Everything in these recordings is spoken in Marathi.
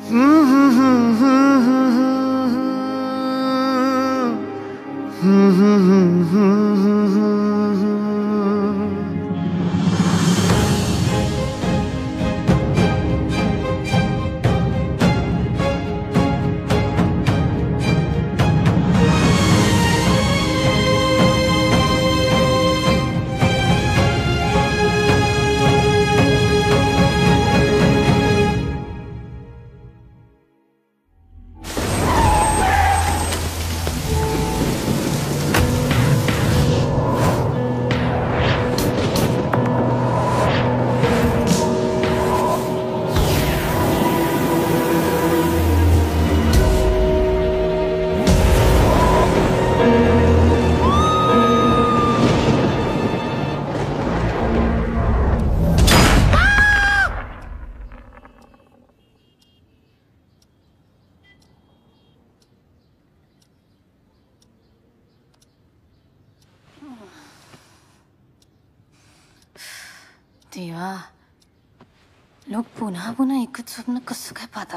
देवा, लोक पुन्हा पुन्हा एकच स्वप्न कसं काय पाहतात?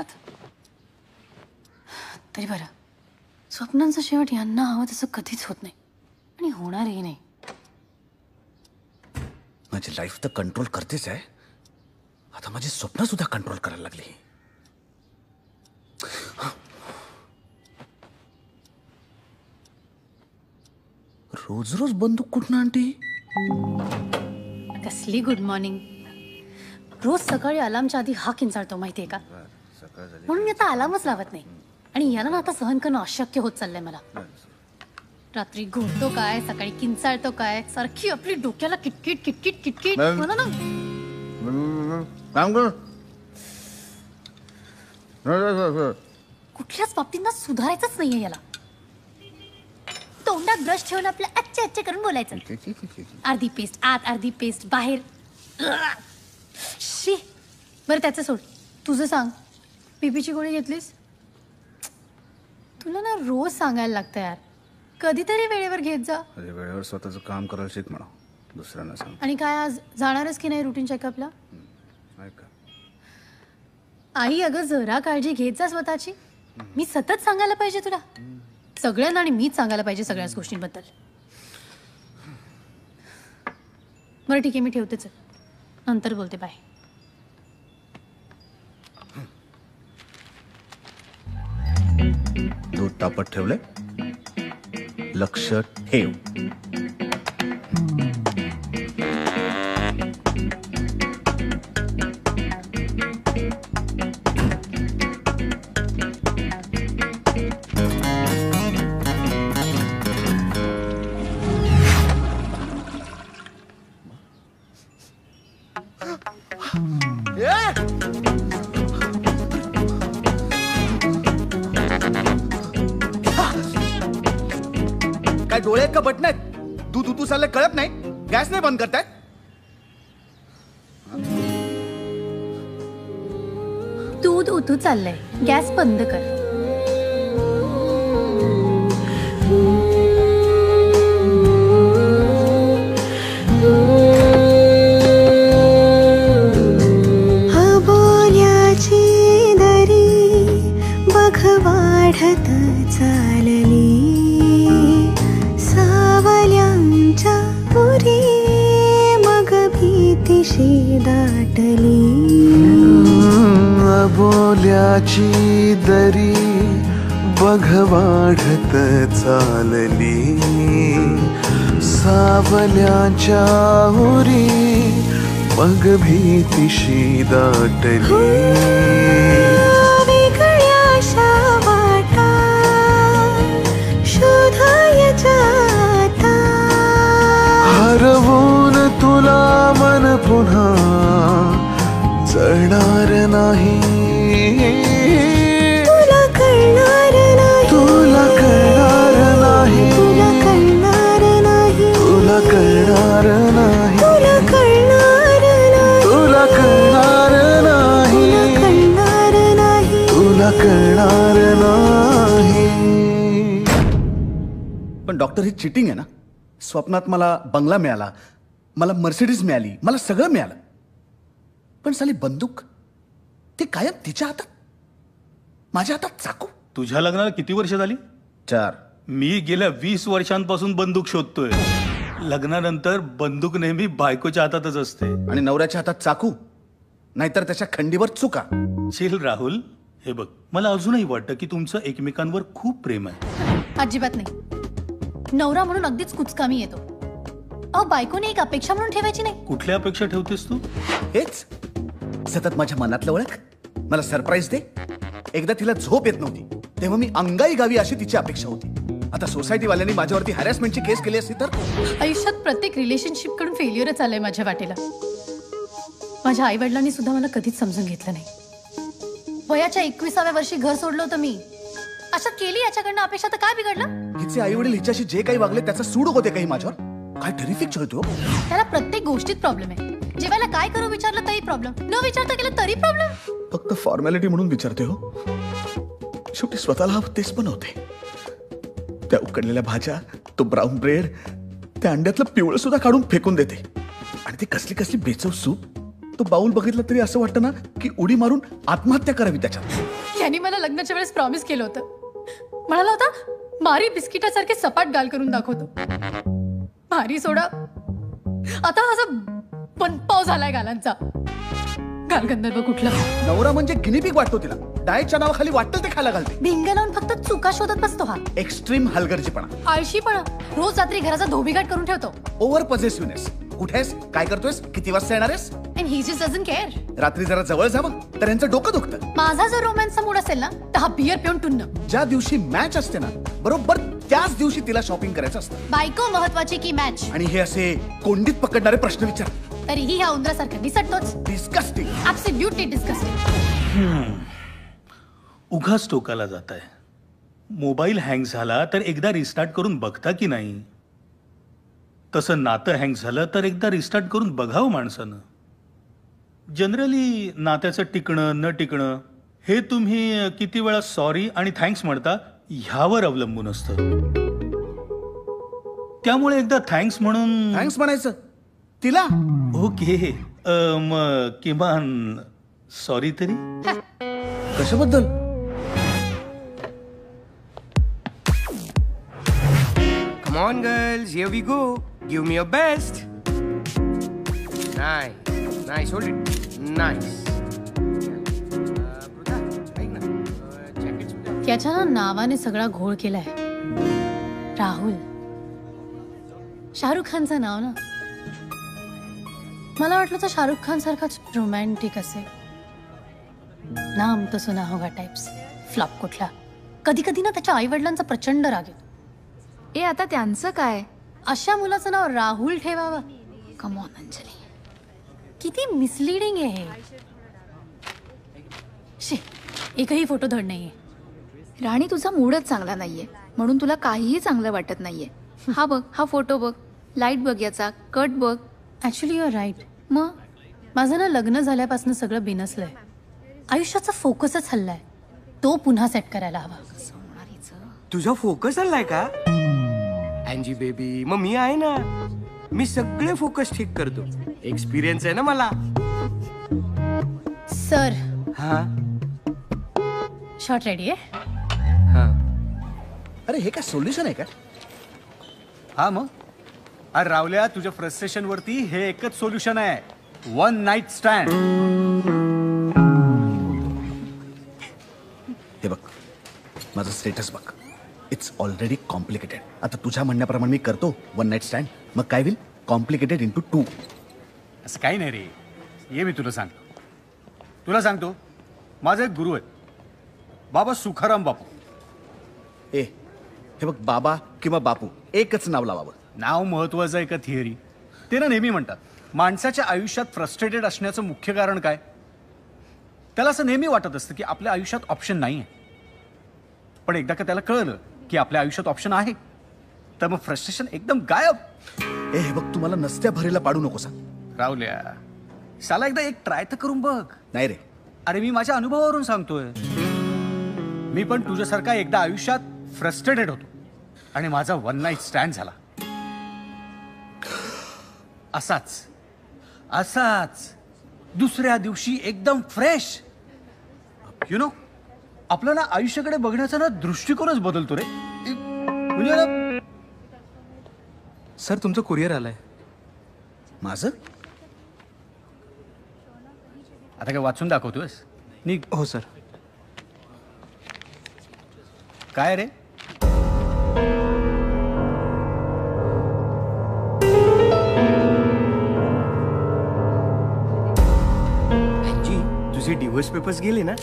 तरी बरं, स्वप्नांचा शेवट यांना हवं तसं कधीच होत नाही आणि होणारही नाही. माझी लाईफ तर कंट्रोल करतेच आहे, आता माझी स्वप्न सुद्धा कंट्रोल करायला लागली. रोज रोज बंदूक कुठनं आणते? कसली गुड मॉर्निंग. रोज सकाळी अलार्मच्या आधी हा किंचाळतो माहितीये का? म्हणून मी आता अलार्मच लावत नाही आणि याला ना आता सहन करणं अशक्य होत चाललंय मला. रात्री घोरतो काय, सकाळी किंचाळतो काय, सारखी आपली डोक्याला किटकिट किटकिट किटकिट. मला ना कुठल्याच बाबतीत ना सुधारायचंच नाहीये याला. तोंडात ब्रश ठेवून आपलं अच्छे अच्छे करून बोलायचं. अर्धी पेस्ट आत, अर्धी पेस्ट बाहेर. शी. बरं त्याचं सोड, तुझं सांग. बीपीची गोळी घेतलीस? तुला ना रोज सांगायला लागतं यार, कधीतरी वेळेवर घेत जा. वेळेवर स्वतःचं काम करायला शिक म्हणा, दुसऱ्यांना सांग. आणि काय आज जाणारच की नाही रुटीन चेकअपला? आई अगं जरा काळजी घेत जा स्वतःची. मी सतत सांगायला पाहिजे तुला सगळ्यांना, आणि मीच सांगायला पाहिजे सगळ्याच गोष्टींबद्दल. बरं ठीक आहे, मी ठेवतेच, नंतर बोलते. बाय. दूध तापत ठेवले, लक्ष ठेव. काय डोळे का बटन आहेत? दूध उतू चाललंय कळत नाही? गॅस नाही बंद करताय? दूध उतू चाललंय, गॅस बंद कर. वाढत चालली सावल्यांच्या पुरी, मग भीतीशी दाटली. अबोल्याची दरी बघ वाढत चालली सावल्यांच्या उरी, मग भीतीशी दाटली. हरवून तुला मन पुन्हा जळणार नाही, तुला कळणार नाही, तुला कळणार नाही, तुला कळणार नाही, तुला कळणार नाही, तुला कळणार नाही, तुला कळणार नाही, कळणार नाही, तुला कळणार नाही. पण डॉक्टर, ही चिटिंग आहे ना? स्वप्नात मला बंगला मिळाला, मला मर्सिडीज मिळाली, मला सगळं मिळालं, पण साली बंदूक ते कायम तिच्या हातात. माझ्या हातात चाकू. तुझ्या लग्नाला किती वर्ष झाली? 4. मी गेल्या 20 वर्षांपासून बंदूक शोधतोय. लग्नानंतर बंदूक नेहमी बायकोच्या हातातच असते. आणि नवऱ्याच्या हातात चाकू, नाहीतर त्याच्या खंडीवर चुका. चिल राहुल, हे बघ, मला अजूनही वाटतं की तुमचं एकमेकांवर खूप प्रेम आहे. अजिबात नाही. नवरा म्हणून अगदीच कुचकामी येतो. अहो, बायकोने एक अपेक्षा म्हणून ठेवायची नाही. कुठल्या अपेक्षा ठेवतेस तू? हेच सतत माझ्या मनातलं ओळख, मला सरप्राईज दे. एकदा तिला झोप येत नव्हती तेव्हा मी अंगाई गावी अशी तिची अपेक्षा होती. आता सोसायटीवाल्यांनी माझ्यावरती हॅरॅसमेंटची केस केली असती तर? आयुष्यात प्रत्येक रिलेशनशिप कडून फेल्युअरच आलंय माझ्या वाटेला. माझ्या आई वडिलांनी सुद्धा मला कधीच समजून घेतलं नाही. वयाच्या 21व्या वर्षी घर सोडलं होतं मी. अशात केली याच्याकडनं अपेक्षा तर काय बिघडलं? हिचे आई वडील हिच्याशी जे काही वागले त्याचा सूड होते काही माझ्यावर. काय टेरिफिक चळतो. त्याला प्रत्येक गोष्टीत प्रॉब्लेम आहे. जेवायला काय करू विचारलं तरी प्रॉब्लेम, न विचारता केलं तरी प्रॉब्लेम. फक्त फॉर्मॅलिटी म्हणून विचारते हो. शेवटी स्वतःला हवं तेच बनवते. त्या उकडलेल्या भाज्या, तो ब्राऊन ब्रेड, त्या अंड्यातलं पिवळं सुद्धा काढून फेकून देते. आणि ती कसली कसली बेचव सूप, तो बाउल बघितला तरी असं वाटतं ना की उडी मारून आत्महत्या करावी त्याच्यात. यांनी मला लग्नाच्या वेळेस प्रॉमिस केलं होतं. म्हणाला होता मारी बिस्किटासारखे सपाट गाल करून दाखवतो. मारी सोडा, आता असं बनपाव झालाय गालांचा. गालगंधर्व कुठला. नवरा म्हणजे गिनीपिक वाटतो तिला. डाएटच्या नावाखाली वाटतं ते खायला घालते. भिंग लावून फक्त चुका शोधत बसतो हा. एक्स्ट्रीम हलगर्जीपणा, आळशीपणा, रोज रात्री घराचा धोबीघाट करून ठेवतो. ओव्हर पॉझेसिव्हनेस. कुठेस, काय करतोयस, किती वाजता येणारेस. And he just doesn't care. रात्री जरा जवळ जावं तर यांचं डोकं दुखतं. माझा जर रोमॅन्सचा मूड असेल ना तर हा बियर पिऊन टुन्न. ज्या दिवशी मॅच असते ना बरोबर त्याच दिवशी तिला शॉपिंग करायचं असतं. बायको महत्वाची की मॅच. आणि हे असे कोंडीत पकडणारे प्रश्न विचार. तरीही ह्या उंदरासारखा निसटतोच. डिस्कस्टिंग. Absolutely disgusting. उघाच टोकाला जात आहे. मोबाईल हँग झाला तर एकदा रिस्टार्ट करून बघता की नाही? तसं नातं हँग झालं तर एकदा रिस्टार्ट करून बघावं माणसानं. जनरली नात्याचं टिकणं न टिकणं हे तुम्ही किती वेळा सॉरी आणि थँक्स म्हणता ह्यावर अवलंबून असतं. त्यामुळे एकदा थँक्स म्हणून. थँक्स म्हणायचं तिला. ओके, मग किमान सॉरी तरी. कशाबद्दल? Come on, girls, here we go. Give me your best. Nice, nice, hold it. Nice. Brother, ऐक ना, jackets कुठे? त्याच्या ना नावाने सगळा घोळ केलाय. राहुल. शाहरुख खानचं नाव ना. मला वाटलं तर शाहरुख खान सारखाच रोमॅन्टिक असेल. नाम तो सुना होगा टाइप्स. फ्लॉप कुठला. कधी कधी ना त्याच्या आई वडिलांचा प्रचंड राग येतो. ए आता त्यांचं काय? अशा मुलाचं नाव राहुल ठेवावं. Come on Anjali. किती मिसलीडिंग आहे हे. शे, एकही फोटो धड नाहीये. राणी तुझा मूडच चांगला नाहीये म्हणून तुला काहीही चांगलं वाटत नाहीये. हा बघ, हा फोटो बघ, लाईट बघ, याचा कट बघ. Actually you are right. मग माझं ना लग्न झाल्यापासून सगळं बिनसलंय. आयुष्याचा फोकसच हल्लाय. तो पुन्हा सेट करायला हवा. तुझा फोकस आलाय का अँजी बेबी? मग मी आहे ना, मी सगळे फोकस ठीक करतो. एक्सपिरियन्स आहे ना मला. सर, हा शॉर्ट रेडी आहे. हा. अरे हे काय सोल्युशन आहे का? हा मग. अरे रावल्या, तुझ्या फ्रस्ट्रेशन वरती हे एकच सोल्युशन आहे. 1 नाईट स्टँड. हे बघ, माझं स्टेटस बघ. It's already complicated. आता तुझ्या म्हणण्याप्रमाणे मी करतो 1 नाईट स्टँड. मग काय होईल? Complicated into 2. असं काही नाही रे. ये मी तुला सांगतो. माझा एक गुरु आहे, बाबा सुखाराम बापू. ए, हे बघ, बाबा किंवा बापू एकच नाव लावावं. नाव महत्वाचं आहे का थिअरी? ते ना नेहमी म्हणतात माणसाच्या आयुष्यात फ्रस्ट्रेटेड असण्याचं मुख्य कारण काय? त्याला असं नेहमी वाटत असतं की आपल्या आयुष्यात ऑप्शन नाही आहे. पण एकदा का त्याला कळलं की आपल्या आयुष्यात ऑप्शन आहे तर मग फ्रस्ट्रेशन एकदम गायब. ए, हे बघ, तुम्हाला नसत्या भरीला पाडू नको सांग. रावल्या, साला एकदा एक ट्राय तर करून बघ. नाही रे. अरे मी माझ्या अनुभवावरून सांगतोय. मी पण तुझ्यासारखा एकदा आयुष्यात फ्रस्ट्रेटेड होतो आणि माझा 1 नाईट स्टँड झाला. असाच दुसऱ्या दिवशी एकदम फ्रेश. यु नो, आपला ना आयुष्याकडे बघण्याचा ना दृष्टिकोनच बदलतो रे. म्हणजे ना सर तुमचं कुरिअर आलंय. माझं? आता काय वाचून दाखवतोयस? निघ. हो सर. काय रे? जी तुझे डिवोर्स पेपर्स गेले ना.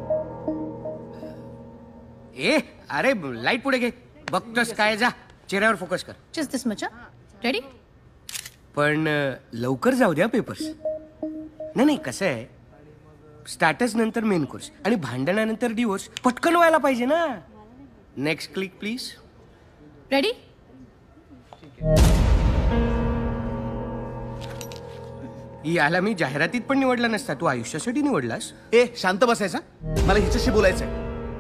ए अरे लाईट पुढे घे. बघतोस काय, जा चेहऱ्यावर फोकस कर. Just this much. रेडी? पण लवकर जाऊ द्या पेपर्स. नाही नाही, कसं आहे, स्टार्टच नंतर मेन कोर्स आणि भांडणानंतर डिवोर्स पटकन व्हायला पाहिजे ना. Next click please. रेडी? याला मी जाहिरातीत पण निवडला नसता, तू आयुष्यासाठी निवडलास. ए शांत बसायचा, मला हिच्याशी बोलायचंय.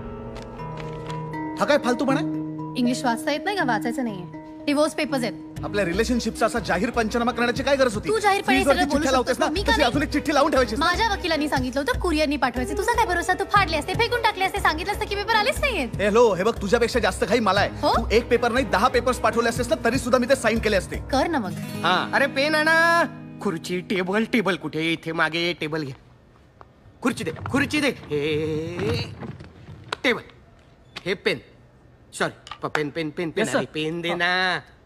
हा काय फालतूपणा आहे? इंग्लिश वाचता येत नाही का? वाचायचं नाहीये. डिवोर्स पेपर्स आहेत. आपल्या रिलेशनशिपचा असा जाहीर पंचनामा करण्याची काय गरज होती? तू जाहीरपणे Please वरती सगळं बोलू चिठ्ठ्या लावतेस ना, शकतोस, मी का तशी नाही? अजून एक चिठ्ठी लावून ठेवायची. माझ्या वकिलांनी सांगितलं होतं कुरिअरनी पाठवायचे. तुझा काय भरोसा? तू फाडले असते, फेकून टाकले असते, सांगितलं असतं की पेपर आलेच नाहीयेत. हॅलो, हे बघ, तुझ्यापेक्षा जास्त काही मला आहे. हो? तू एक पेपर नाही 10 पेपर्स पाठवले असतेस ना, तरी सुद्धा मी ते साईन केले असते. कर ना मग. हा अरे पेन आणा. खुर्ची टेबल. टेबल कुठे? इथे मागे टेबल घे. खुर्ची दे. खुर्ची दे. हे टेबल. हे pen. Sorry pen pen pen pen. अरे पेन दे ना.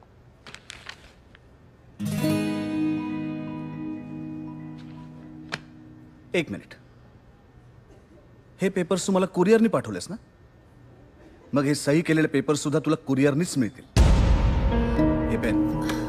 एक मिनिट. हे पेपर्स तू मला कुरिअरनी पाठवलेस ना? मग हे सही केलेले पेपर्स सुद्धा तुला कुरिअरनीच मिळतील. हे पेन.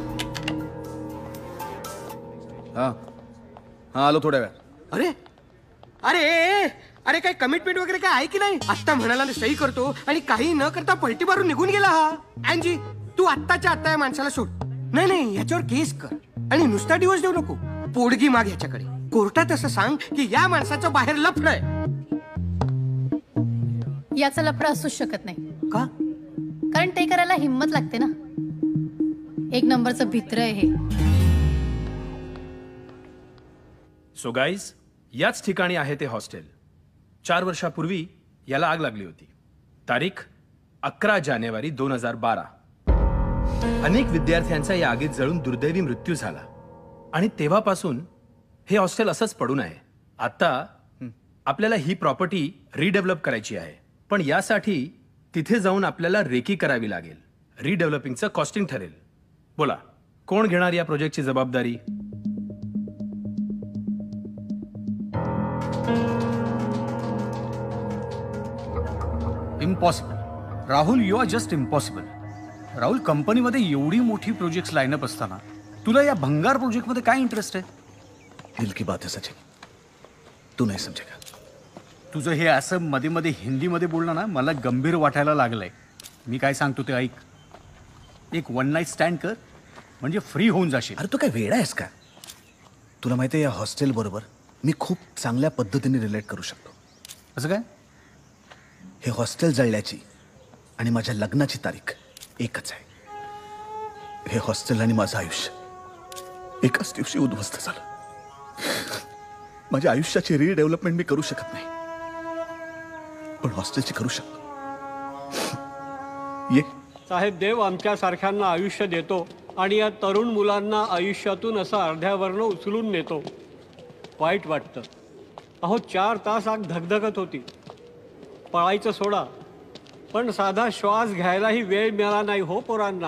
हा हा, आलो थोड्या वेळ. अरे अरे अरे काय कमिटमेंट वगैरे काय आहे की नाही? आत्ता म्हणाला ना सही करतो आणि काही न करता पलटी मारून निघून गेला हा. अँजी तू आत्ताच्या आत्ता या माणसाला सोड. नाही नाही, याच्यावर केस कर आणि नुसता डिवोर्स देऊ नको. पोडगी माग ह्याच्याकडे. कोर्टात असं सांग की या माणसाचं बाहेर लफडं आहे. याचा लफडा असूच शकत नाही. का? कारण ते करायला हिंमत लागते ना. एक नंबरचं भित्र आहे हे. सो गाईज, याच ठिकाणी आहे ते हॉस्टेल. 4 वर्षापूर्वी याला आग लागली होती. तारीख 11 जानेवारी 2012. अनेक विद्यार्थ्यांचा या आगीत जळून दुर्दैवी मृत्यू झाला आणि तेव्हापासून हे हॉस्टेल असंच पडून आहे. आता आपल्याला ही प्रॉपर्टी रिडेव्हलप करायची आहे, पण यासाठी तिथे जाऊन आपल्याला रेकी करावी लागेल. रिडेव्हलपिंगचं कॉस्टिंग ठरेल. बोला, कोण घेणार या प्रोजेक्टची जबाबदारी? Impossible. Rahul, you are just impossible. Rahul, कंपनीमध्ये एवढी मोठी प्रोजेक्ट्स लाईनअप असताना तुला या भंगार प्रोजेक्टमध्ये काय इंटरेस्ट आहे? दिल की बात है सचिन, तू नाही समजेगा. तुझं हे असं मध्ये मध्ये हिंदीमध्ये बोलणं ना मला गंभीर वाटायला लागलंय. मी काय सांगतो ते ऐक. एक 1 नाईट स्टँड कर, म्हणजे फ्री होऊन जाशील. अरे तू काय वेडा आहेस का? तुला माहिती आहे, या हॉस्टेल बरोबर मी खूप चांगल्या पद्धतीने रिलेट करू शकतो. असं काय? हे हॉस्टेल जळल्याची आणि माझ्या लग्नाची तारीख एकच आहे. हे हॉस्टेल आणि माझं आयुष्य एकाच दिवशी उद्ध्वस्त झालं. माझ्या आयुष्याची रिडेव्हलपमेंट मी करू शकत नाही, पण हॉस्टेलची करू शकतो. ये साहेब, देव आमच्या सारख्यांना आयुष्य देतो आणि या तरुण मुलांना आयुष्यातून असं अर्ध्यावरनं उचलून नेतो. वाईट वाटतं. अहो 4 तास आग धगधगत होती. पळायचं सोडा, पण साधा श्वास घ्यायलाही वेळ मिळाला नाही हो पोरांना.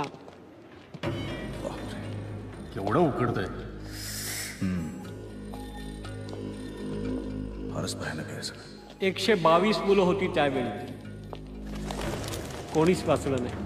केवढं उकडतंय. फारच भयानक आहे सगळं. 122 मुलं होती त्यावेळी. कोणीच वाचलं नाही.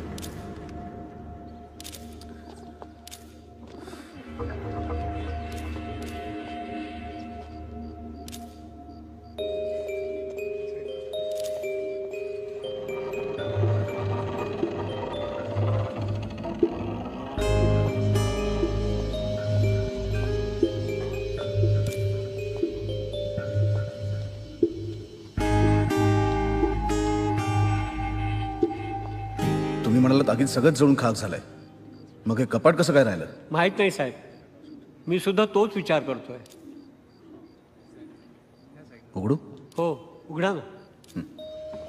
तुम्ही म्हणालात आगीत सगळंच जळून खाक झालंय, मग हे कपाट कसं काय राहिलं? माहित नाही साहेब, मी सुद्धा तोच विचार करतोय. उघडू? हो, उघडा ना.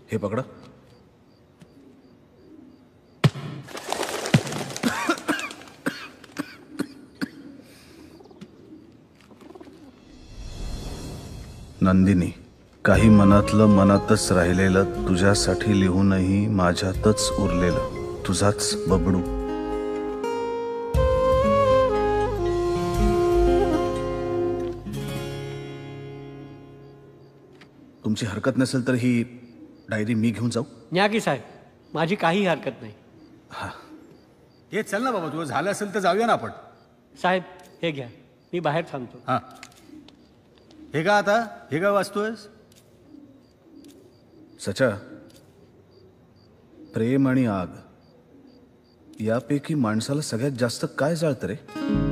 हे पकडा. नंदिनी, काही मनातलं मनातच राहिलेलं, तुझ्यासाठी लिहूनही माझ्यातच उरलेलं, तुझाच बबडू. तुमची हरकत नसेल तर ही डायरी मी घेऊन जाऊ? न्या की साहेब, माझी काही हरकत नाही. हे चल ना बाबा, तुझं झालं असेल तर जाऊया ना आपण. साहेब हे घ्या, मी बाहेर थांबतो. हा, हे का आता, हे का वाचतोयस? सचा, प्रेम आणि आग यापैकी माणसाला सगळ्यात जास्त काय जाळतं रे?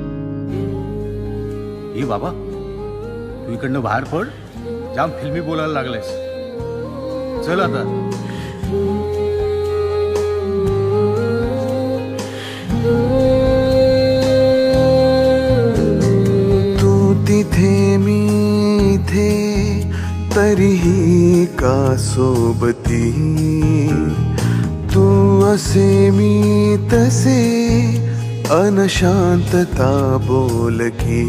ही बाबा, तू इकडनं बाहेर पड, जाम फिल्मी बोलायला लागलायस. चल आता. तू तिथे मी इथे तरीही का सोबती, तू असे मी तसे अनशांतता बोलकी.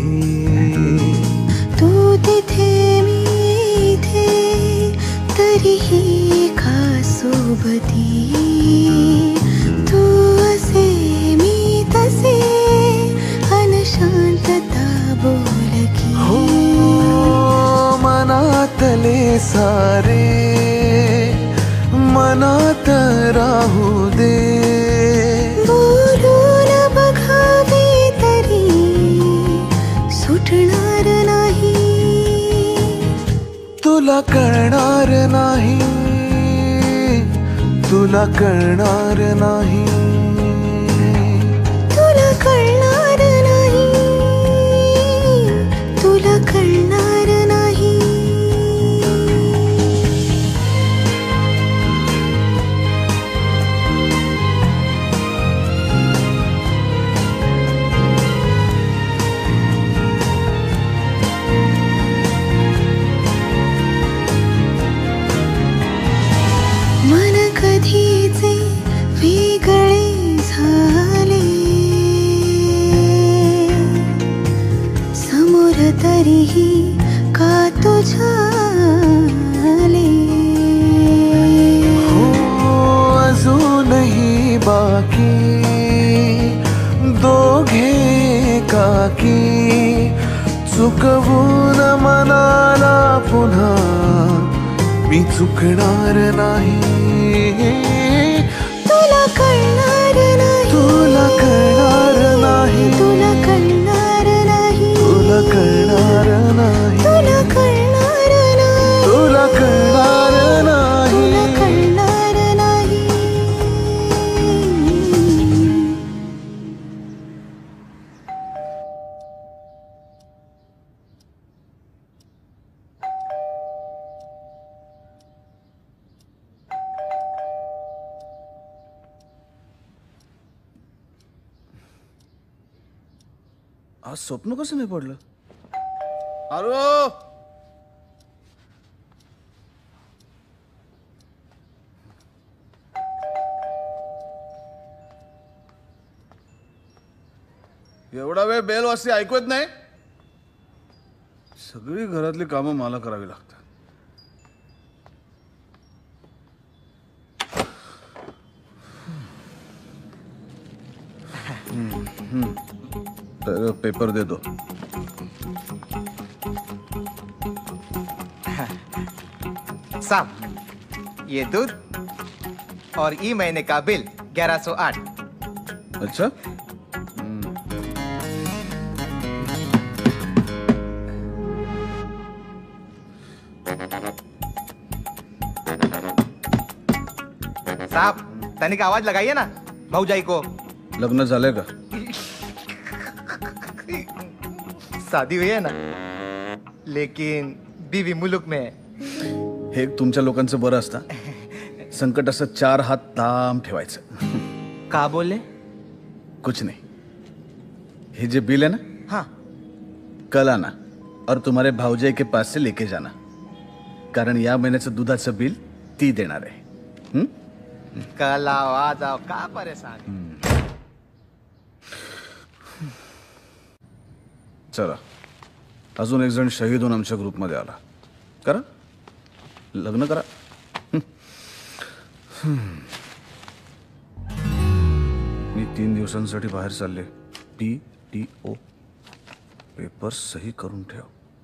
तू तिथे मी इथे तरीही का सोबती, तू असे मी तसे अनशांतता बोलकी. हो मनातले सारे मनात राहू दे, बोलून बघावे तरी सुटणार नाही. तुला कळणार नाही, तुला कळणार नाही, तुला कळणार नाही, तुला कळणार नाही. मन कधीचे वेगळे झाले, समोर तरीही का तुझ्या आले. हो अजूनही बाकी दोघे काकी, चुकवून मनाला पुन्हा मी चुकणार नाही. तुला कळणार नाही, तुला कळणार नाही, तुला कळणार नाही, तुला कळणार नाही, तुला कळणार नाही, तुला कळणार नाही. तुला कळणार नाही. आज स्वप्न कसं नाही पडलं? अरे एवढा वेळ बेल वाजते ऐकू येत नाही? सगळी घरातली कामं मला करावी लागतात. तर पेपर दे दो. साहब, ये दूध और ई महीने का बिल 1108. अच्छा, साहब तनिक आवाज लगाइए ना भौजाई को. लग्न झालंय का? शादी हुई है ना, लेकिन बीवी मुलुक में है. हे तुमच्या लोकांचं बरं असतं. संकट असं 4 हात ताम ठेवायचं. का बोले? कुछ नहीं. ये जो बिल है ना, हाँ, कल आना और तुम्हारे भाऊजाई के पास से लेके जाना, कारण या महीन्याचं दुधाचं बिल ती देणार आहे. हं? कला वाजाव का परेशान. चला, अजून एक जण शहीद होऊन आमच्या ग्रुपमध्ये आला. करा, लग्न करा. मी 3 दिवसांसाठी बाहेर चालले. PTO पेपर सही करून ठेव.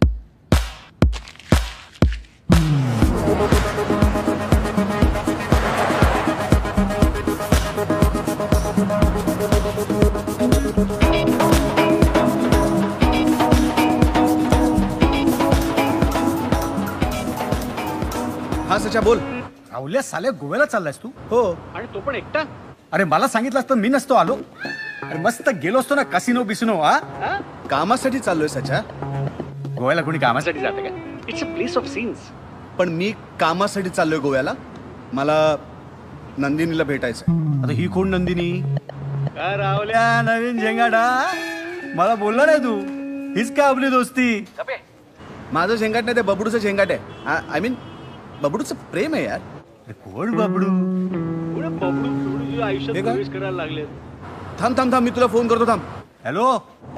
हा सचा बोल. राहुल्या साल्या गोव्याला चाललायस तू? हो. आणि तो पण एकटा? अरे मला सांगितलं असतं मी नसतो आलो. अरे मस्त गेलो असतो ना कसिनो बिसिनो. कामासाठी चाललोय सचा. गोव्याला कोणी कामासाठी जाते का? It's a place of scenes. पण मी कामासाठी चाललोय गोव्याला. मला नंदिनीला भेटायचं. आता ही कोण नंदिनी? काय राहुल्या नवीन झेंगाडा? मला बोलला नाही तू. हीच का आपली दोस्ती? माझं झेंगाट नाही, ते बबडूचं झेंगाट आहे. आय मीन बबडूचं प्रेम आहे यार. कोण बबडू? बबडू आयुष्यात हे काय? प्रवेश करायला लागले. थांब थांब थांब, मी तुला फोन करतो. थांब. हॅलो.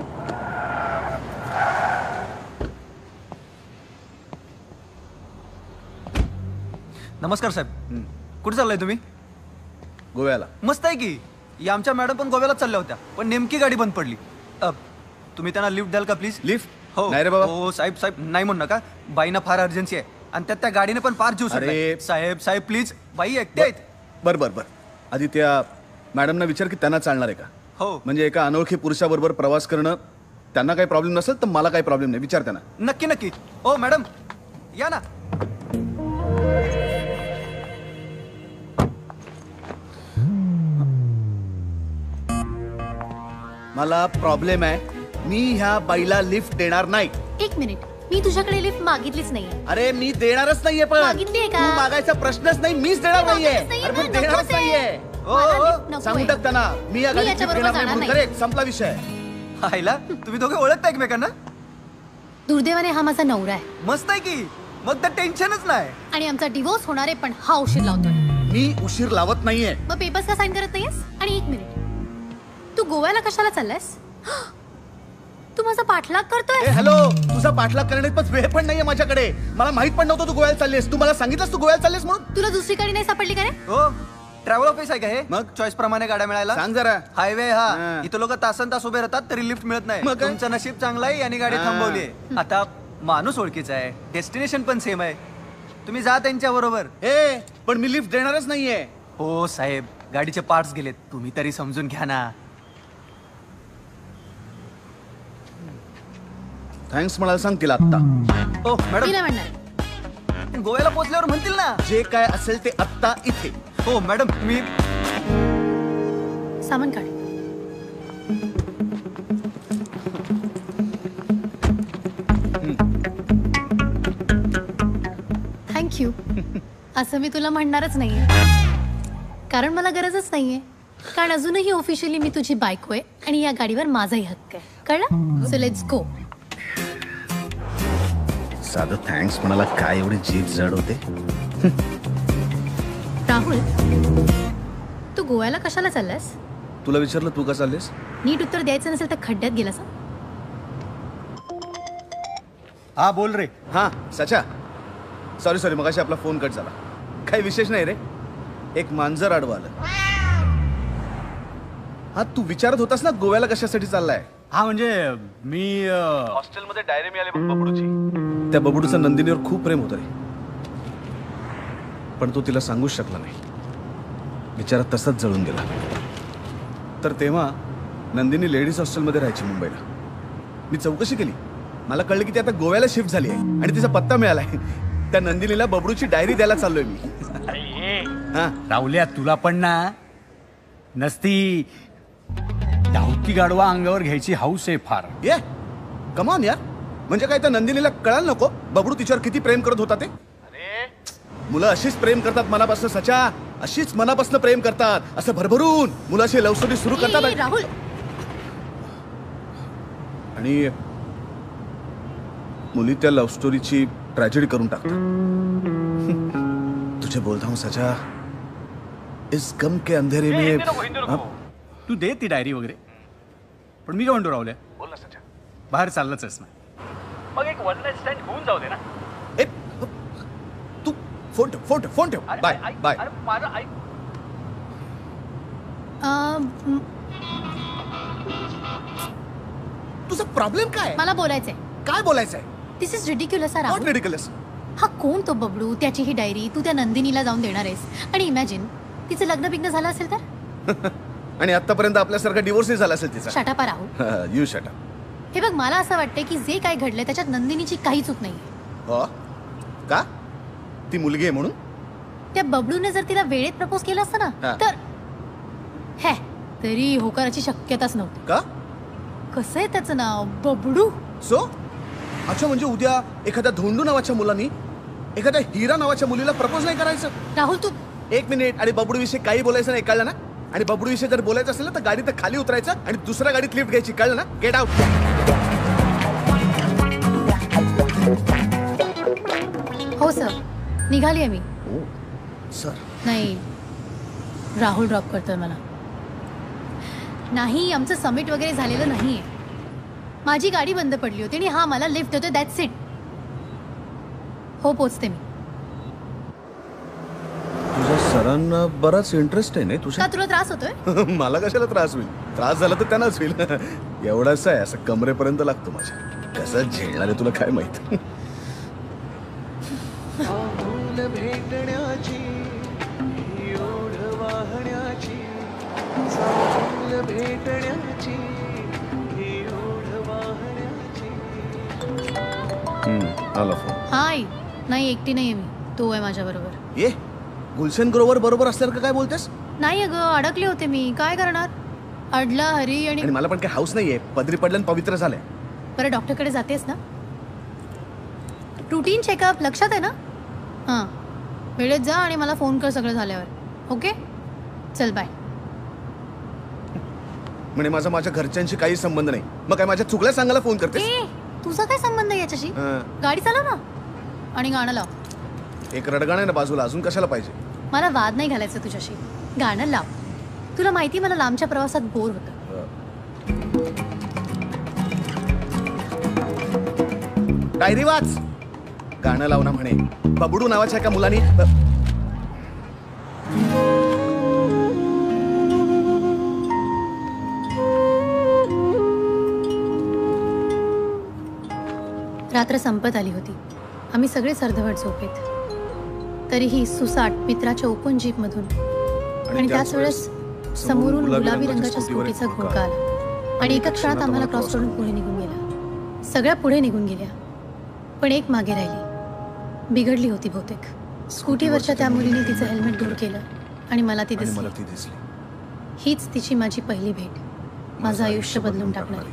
नमस्कार साहेब. कुठे चाललाय तुम्ही? गोव्याला. मस्त आहे की. या आमच्या मॅडम पण गोव्याला चालल्या होत्या, पण नेमकी गाडी बंद पडली. तुम्ही त्यांना लिफ्ट द्याल का प्लीज? लिफ्ट? हो नाही रे बाबा. हो साहेब साहेब नाही म्हणू नका. बाईना फार अर्जन्सी आहे आणि त्यात त्या गाडीने पण फार जीव सोडलाय. अरे. साहेब साहेब प्लीज. बाई एकटे आहेत. बर बर बर. आधी त्या मॅडमना विचार की त्यांना चालणार आहे का. हो म्हणजे एका अनोळखी पुरुषाबरोबर प्रवास करणं त्यांना काही प्रॉब्लेम नसेल तर मला काही प्रॉब्लेम नाही. विचार त्यांना. नक्की नक्की. ओ मॅडम या ना. मला प्रॉब्लेम आहे. मी ह्या बाईला लिफ्ट देणार नाही. 1 मिनिट, मी तुझ्याकडे लिफ्ट मागितलीच नाहीये. अरे मी देणारच नाहीये. पण मागितलीये का? तू मागायचा प्रश्नच नाही. मीच देणार नाहीये. मागितलीच नाहीये अरे ना, पण देणारच नकोच आहे. नाहीये. मला lift नकोय. सांगू टाक त्यांना. मी या गाडीत याच्याबरोबर लिफ्ट देणार जाणार नाही. नाही. करेक्ट, संपला विषय. आईला तुम्ही दोघे ओळखता एकमेकांना? दुर्दैवाने हा माझा नवरा आहे मस्त आहे की. मग तर टेन्शनच नाही. आणि आमचा डिवोर्स होणार आहे, पण हा उशीर लावतोय. मी उशीर लावत नाहीये. मग पेपर्स का साईन करत नाहीयेस? आणि 1 मिनिट, तू गोव्याला कशाला चाललायस? तू माझा पाठलाग करतोय? हॅलो, तुझा पाठलाग करण्यात पण वेळ पण नाहीये माझ्याकडे. मला माहित पण नव्हतं तू गोव्याला चाललीस. तू मला सांगितलंस तू गोव्याला चाललीस म्हणून. तुला दुसरी गाडी नाही सापडली का रे? हो ट्रॅव्हल ऑफिस आहे का हे? मग? चॉईस प्रमाणे गाड्या मिळायला सांग जरा. हायवे हा. हा. इथं लोक तासन तास उभे राहतात तरी लिफ्ट मिळत नाही. मग काय? तुमचं नशीब चांगलं आहे यांनी गाडी हा. थांबवली आहे. आता माणूस ओळखीचा आहे, डेस्टिनेशन पण सेम आहे. तुम्ही जा त्यांच्या बरोबर. पण मी लिफ्ट देणारच नाहीये. हो साहेब, गाडीचे पार्ट्स गेलेत. तुम्ही तरी समजून घ्या ना. थँक्स म्हणायला सांग तिला आत्ता. हो मी मॅडम, नाही म्हणणार. गोव्याला पोहोचल्यावर म्हणतील ना. जे काय असेल ते आत्ता इथे. हो मॅडम मी सामान काढ. थँक्यू. असं मी तुला म्हणणारच नाहीये, कारण मला गरजच नाहीये. कारण अजूनही ऑफिशियली मी तुझी बायको आहे आणि या गाडीवर माझाही हक्क आहे. कळलं? So let's go. साधं थँक्स म्हणाला काय एवढी जीभ जड होते. राहुल, तू गोव्याला कशाला चाललास? तुला विचारलं तू का चाललीस? नीट उत्तर द्यायचं नसेल तर खड्ड्यात गेलास. हा बोल रे. हा सचा, सॉरी मगाशी आपला फोन कट झाला. काही विशेष नाही रे. एक मांजर आडवं आलं. हा तू विचारत होतास ना गोव्याला कशासाठी चाललाय? हा म्हणजे मी हॉस्टेलमध्ये डायरी मिळाली बघ बबडूची. त्या बबडूचं नंदिनीवर खूप प्रेम होतं रे, पण तो तिला सांगूच शकला नाही. विचारात तसाच जळून गेला. तर तेव्हा नंदिनी लेडीज हॉस्टेलमध्ये राहायची मुंबईला. मी चौकशी केली. मला कळलं की ती आता गोव्याला शिफ्ट झाली आहे आणि तिचा पत्ता मिळालाय. त्या नंदिनीला बबडूची डायरी द्यायला चाललोय मी. हा राहुल्या तुला पण ना नसती धावती गाडवा अंगावर घ्यायची हौस आहे फार. ये कमान यार. म्हणजे काय त्या नंदिनीला कळायला नको बबडू तिच्यावर किती प्रेम करत होता ते? अरे मुलं अशीच प्रेम करतात मनापासून सचा. अशीच मनापासून प्रेम करतात. असं भरभरून मुलं अशी लव्ह स्टोरी सुरू करतात राहुल, आणि मुली त्या लव्ह स्टोरीची ट्रॅजेडी करून टाकतात. तुझे बोलता हूँ सजा, इस गम के अंधेरे में तू दे ती डायरी वगैरे. पण मी काय म्हणतो राहुल्या, बोल ना सचा. बाहेर चाललंच आहेस ना. मग एक वन नाईट स्टँड होऊन जाऊ दे ना. ए, तू फोन ठेव. Bye bye. अरे माझं ऐक. तुझा प्रॉब्लेम काय मला बोलायचंय. काय बोलायचंय? This is ridiculous what Rahul. Ridiculous? हा कोण तो बबडू, त्याची ही डायरी तू त्या नंदिनीला जाऊन देणार आहेस. आणि इमॅजिन तिचं लग्न बिग्न झालं असेल तर. आणि आतापर्यंत आपल्यासारखा डिवोर्स झाला असेल तिचा. शटापा राहुल. You shut up. हे बघ, मला असं वाटतंय की जे काय घडलंय त्याच्यात नंदिनीची काही चूक नाहीये. हो का? ती मुलगी आहे म्हणून? त्या बबडूने जर तिला वेळेत प्रपोज केलं असतं हा. ना तर हे तरी होकाराची शक्यताच नव्हती. का? कसं आहे त्याचं नाव? बबडू. सो अच्छा, म्हणजे उद्या एखाद्या धोंडू नावाच्या मुलांनी एखाद्या हिरा नावाच्या मुलीला प्रपोज नाही करायचं? राहुल तू एक मिनिट. आणि बबडू विषयी काही बोलायचं नाही, कळलं ना? आणि बबडू विषयी जर बोलायचं असेल तर गाडीत खाली उतरायचं आणि दुसऱ्या गाडीत लिफ्ट घ्यायची, कळलं ना? Get out. हो सर, निघाली आहे मी. सर नाही, राहुल ड्रॉप करतोय मला. नाही, आमचं समिट वगैरे झालेलं नाहीये. माझी गाडी बंद पडली होती आणि हा मला लिफ्ट देतोय. That's it. हो, पोचते मी. तुझ्या सरांना बराच इंटरेस्ट आहे नाही तुझ्या. का तुला त्रास होतोय? मला कशाला त्रास होईल? त्रास झाला तर त्यांनाच होईल. एवढाच आहे, असं कमरेपर्यंत लागतो माझ्या. कसं झेलणार आहे तुला काय माहित. भेटण्याची ओढ वाहण्याची, चांगलं भेटण्याची ओढ वाहण्याची. आला फोन. हाय. नाही, एकटी नाहीये मी. तो आहे माझ्या बरोबर. ये गुलशन ग्रोवर बरोबर असल्यावर काय बोलतेस? नाही अगं, अडकले होते मी. काय करणार? अडला हरी आणि आणि मला पण काही हाऊस नाहीये. पदरी पडल्यान पवित्र झालंय. बरं, डॉक्टरकडे जातेस ना? रुटीन चेकअप लक्षात आहे ना? हां, वेळेत जा आणि मला फोन कर सगळं झाल्यावर. ओके, चल बाय. म्हणजे माझ्या घरच्यांशी काही संबंध नाही. मग काय माझ्या चुकल्या सांगायला फोन करतेस? ए, तुझा काय संबंध आहे याच्याशी? गाडी चालव ना आणि गाणं लाव. एक रडगाणं आहे ना बाजूला, अजून कशाला पाहिजे? मला वाद नाही घालायचं तुझ्याशी. गाणं लाव. तुला माहिती मला लांबच्या प्रवासात बोर होतं. डायरी वाच. गाणं लाव ना म्हणे. बबडू नावाच्या एका मुलानी रात्र संपत आली होती. आम्ही सगळेच अर्धवट झोपेत. तरीही सुसाट मित्राच्या ओपन जीप मधून आणि त्याच वेळेस समोरून गुलाबी रंगाच्या स्कूटीचा घोळका आला आणि एका क्षणात आम्हाला क्रॉस करून पुढे निघून गेला. सगळ्या पुढे निघून गेल्या, पण एक मागे राहिली. बिघडली होती बहुतेक. स्कूटीवरच्या त्या मुलीने तिचं हेल्मेट दूर केलं आणि मला ती दिसली. हीच तिची माझी पहिली भेट, माझं आयुष्य बदलून टाकणारी.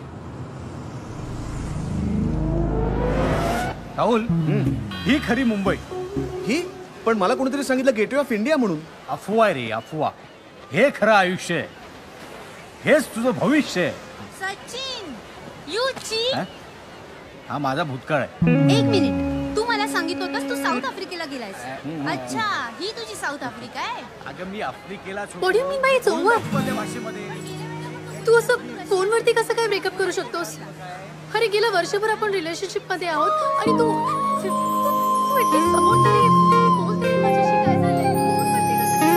राहुल, ही खरी मुंबई. ही पण मला कोणीतरी सांगितलं गेटवे ऑफ इंडिया म्हणून. अफवा आहे रे, अफवा. हे खरं आयुष्य आहे. हेच तुझं भविष्य आहे. Sachin, you cheat. हा माझा भूतकाळ आहे. एक मिनिट, तू मला सांगितलं होतंस तू साऊथ आफ्रिकेला गेलायस. अच्छा, ही तुझी साऊथ आफ्रिका आहे. अगं मी आफ्रिकेला What do you mean by it's over? भाषेमध्ये. तू असं फोनवरती कसं काय ब्रेकअप करू शकतोस? अरे गेलं वर्षभर आपण रिलेशनशिप मध्ये आहोत आणि तू at least समोर तरी बोल तरी माझ्याशी काय झालंय? फोनवरती कसं काय?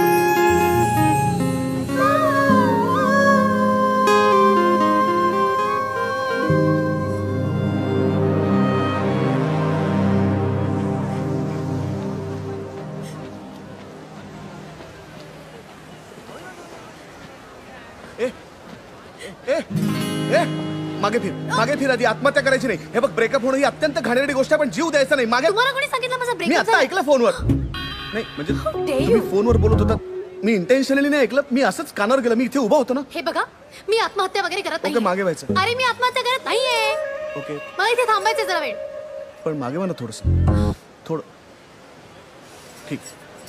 मागे फिर आधी. आत्महत्या करायची नाही. हे बघ, ब्रेकअप होणं ही अत्यंत घाणेरडी गोष्ट आहे, पण जीव द्यायचा नाही. मागे तुम्हाला कोणी सांगितलं माझा मी ब्रेकअप आता ऐकलं फोनवर. नाही म्हणजे तुम्ही फोनवर बोलत होता. मी इंटेन्शनली नाही ऐकलं. मी असंच कानावर गेलं. मी इथे उभा होतो ना. हे बघा, मी आत्महत्या वगैरे करत नाही. ओके, मागे व्हायचं. अरे मी आत्महत्या करत नाहीये. ओके, मला इथे थांबायचं जरा वेळ. पण मागे व्हा ना थोडस. थोडं ठीक.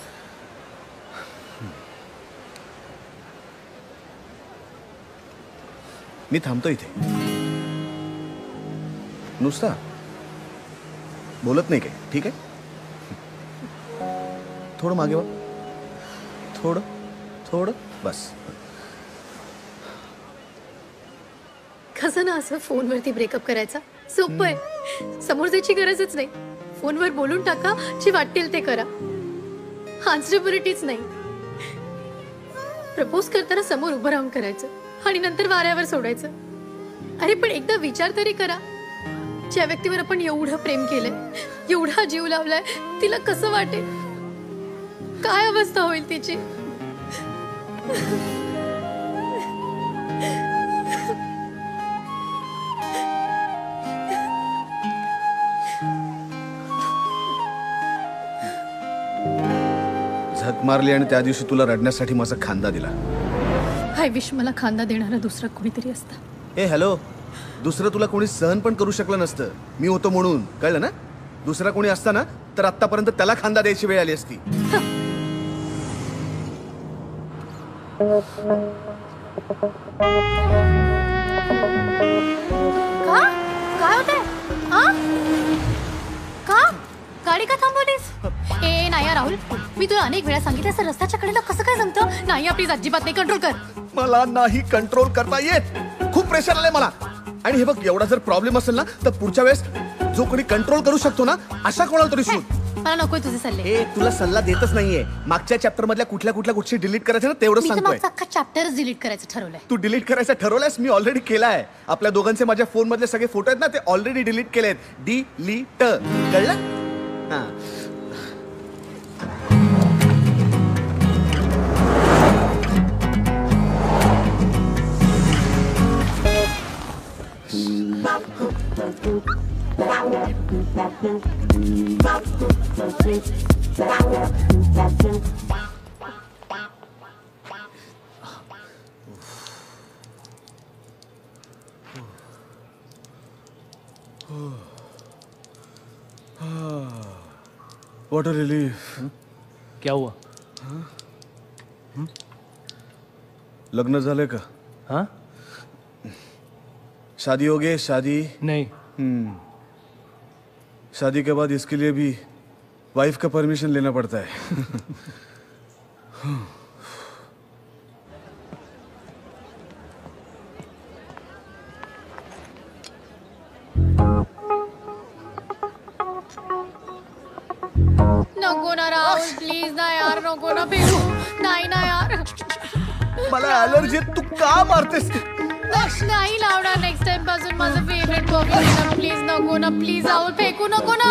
मी थांबतो इथे. नुसता बोलत नाही काय. ठीक आहे. थोडं मागे वा, थोडं थोडं बस. कसं ना असं फोनवरती ब्रेकअप करायचा सोपं आहे. समोर जायची गरजच नाही. फोनवर बोलून टाका, जे वाटेल ते करा. आन्सरेबिलिटीच नाही. प्रपोज करताना समोर उभं राहून करायचं आणि नंतर वाऱ्यावर सोडायचं. अरे पण एकदा विचार तरी करा, ज्या व्यक्तीवर आपण एवढं प्रेम केलंय, एवढा जीव लावलाय, तिला कसं वाटेल, काय अवस्था होईल तिची. झक मारली आणि त्या दिवशी तुला रडण्यासाठी माझा खांदा दिला. आय विश मला खांदा देणारा दुसरा कोणीतरी असता. ए हॅलो, दुसरं तुला कोणी सहन पण करू शकलं नसतं. मी होतो म्हणून, कळलं ना. दुसरा कोणी असता ना तर आतापर्यंत त्याला खांदा द्यायची वेळ आली असती. का काय होतंय? का गाडी का थांबवलीस? ए नाही राहुल, मी तुला अनेक वेळा सांगितलं असं रस्त्याच्या कडेला कसं काय जमतं. नाही प्लीज, अजिबात नाही. कंट्रोल कर. मला नाही कंट्रोल करता येत. खूप प्रेशर आलंय मला. आणि हे बघ, एवढा जर प्रॉब्लेम असेल ना तर पुढच्या वेळेस जो कोणी कंट्रोल करू शकतो ना अशा कोणाला तरी शोध. मला नकोय तुझे सल्ले. ए तुला सल्ला देतच नाहीये. मागच्या चॅप्टर मधल्या कुठल्या गोष्टी डिलीट करायच्या ना तेवढं मी तर सांगतोय. मागचा अख्खा चॅप्टरच डिलीट करायचं ठरवलंय. तू डिलीट करायचं ठरवलंयस? मी ऑलरेडी केलाय. आपल्या दोघांचे माझ्या फोन मधले सगळे फोटो आहेत ना ते ऑलरेडी डिलीट केलेत. डिलीट, कळलं? हा. What a relief. क्या हुआ? लग्न झालंय का? हाँ? शादी हो गई? शादी नहीं. शादी के बाद इसके लिए भी वाइफ का परमिशन लेना पड़ता है. नको ना राहुल, प्लीज ना यार, नको ना फेकू. नाही ना यार, मला ॲलर्जी. तू का मारतेस? नाही लावणार नेक्स्ट टाइम पासून. माझं फेवरेट परफ्यूम. प्लीज नको ना, प्लीज राहुल, फेकू नको ना.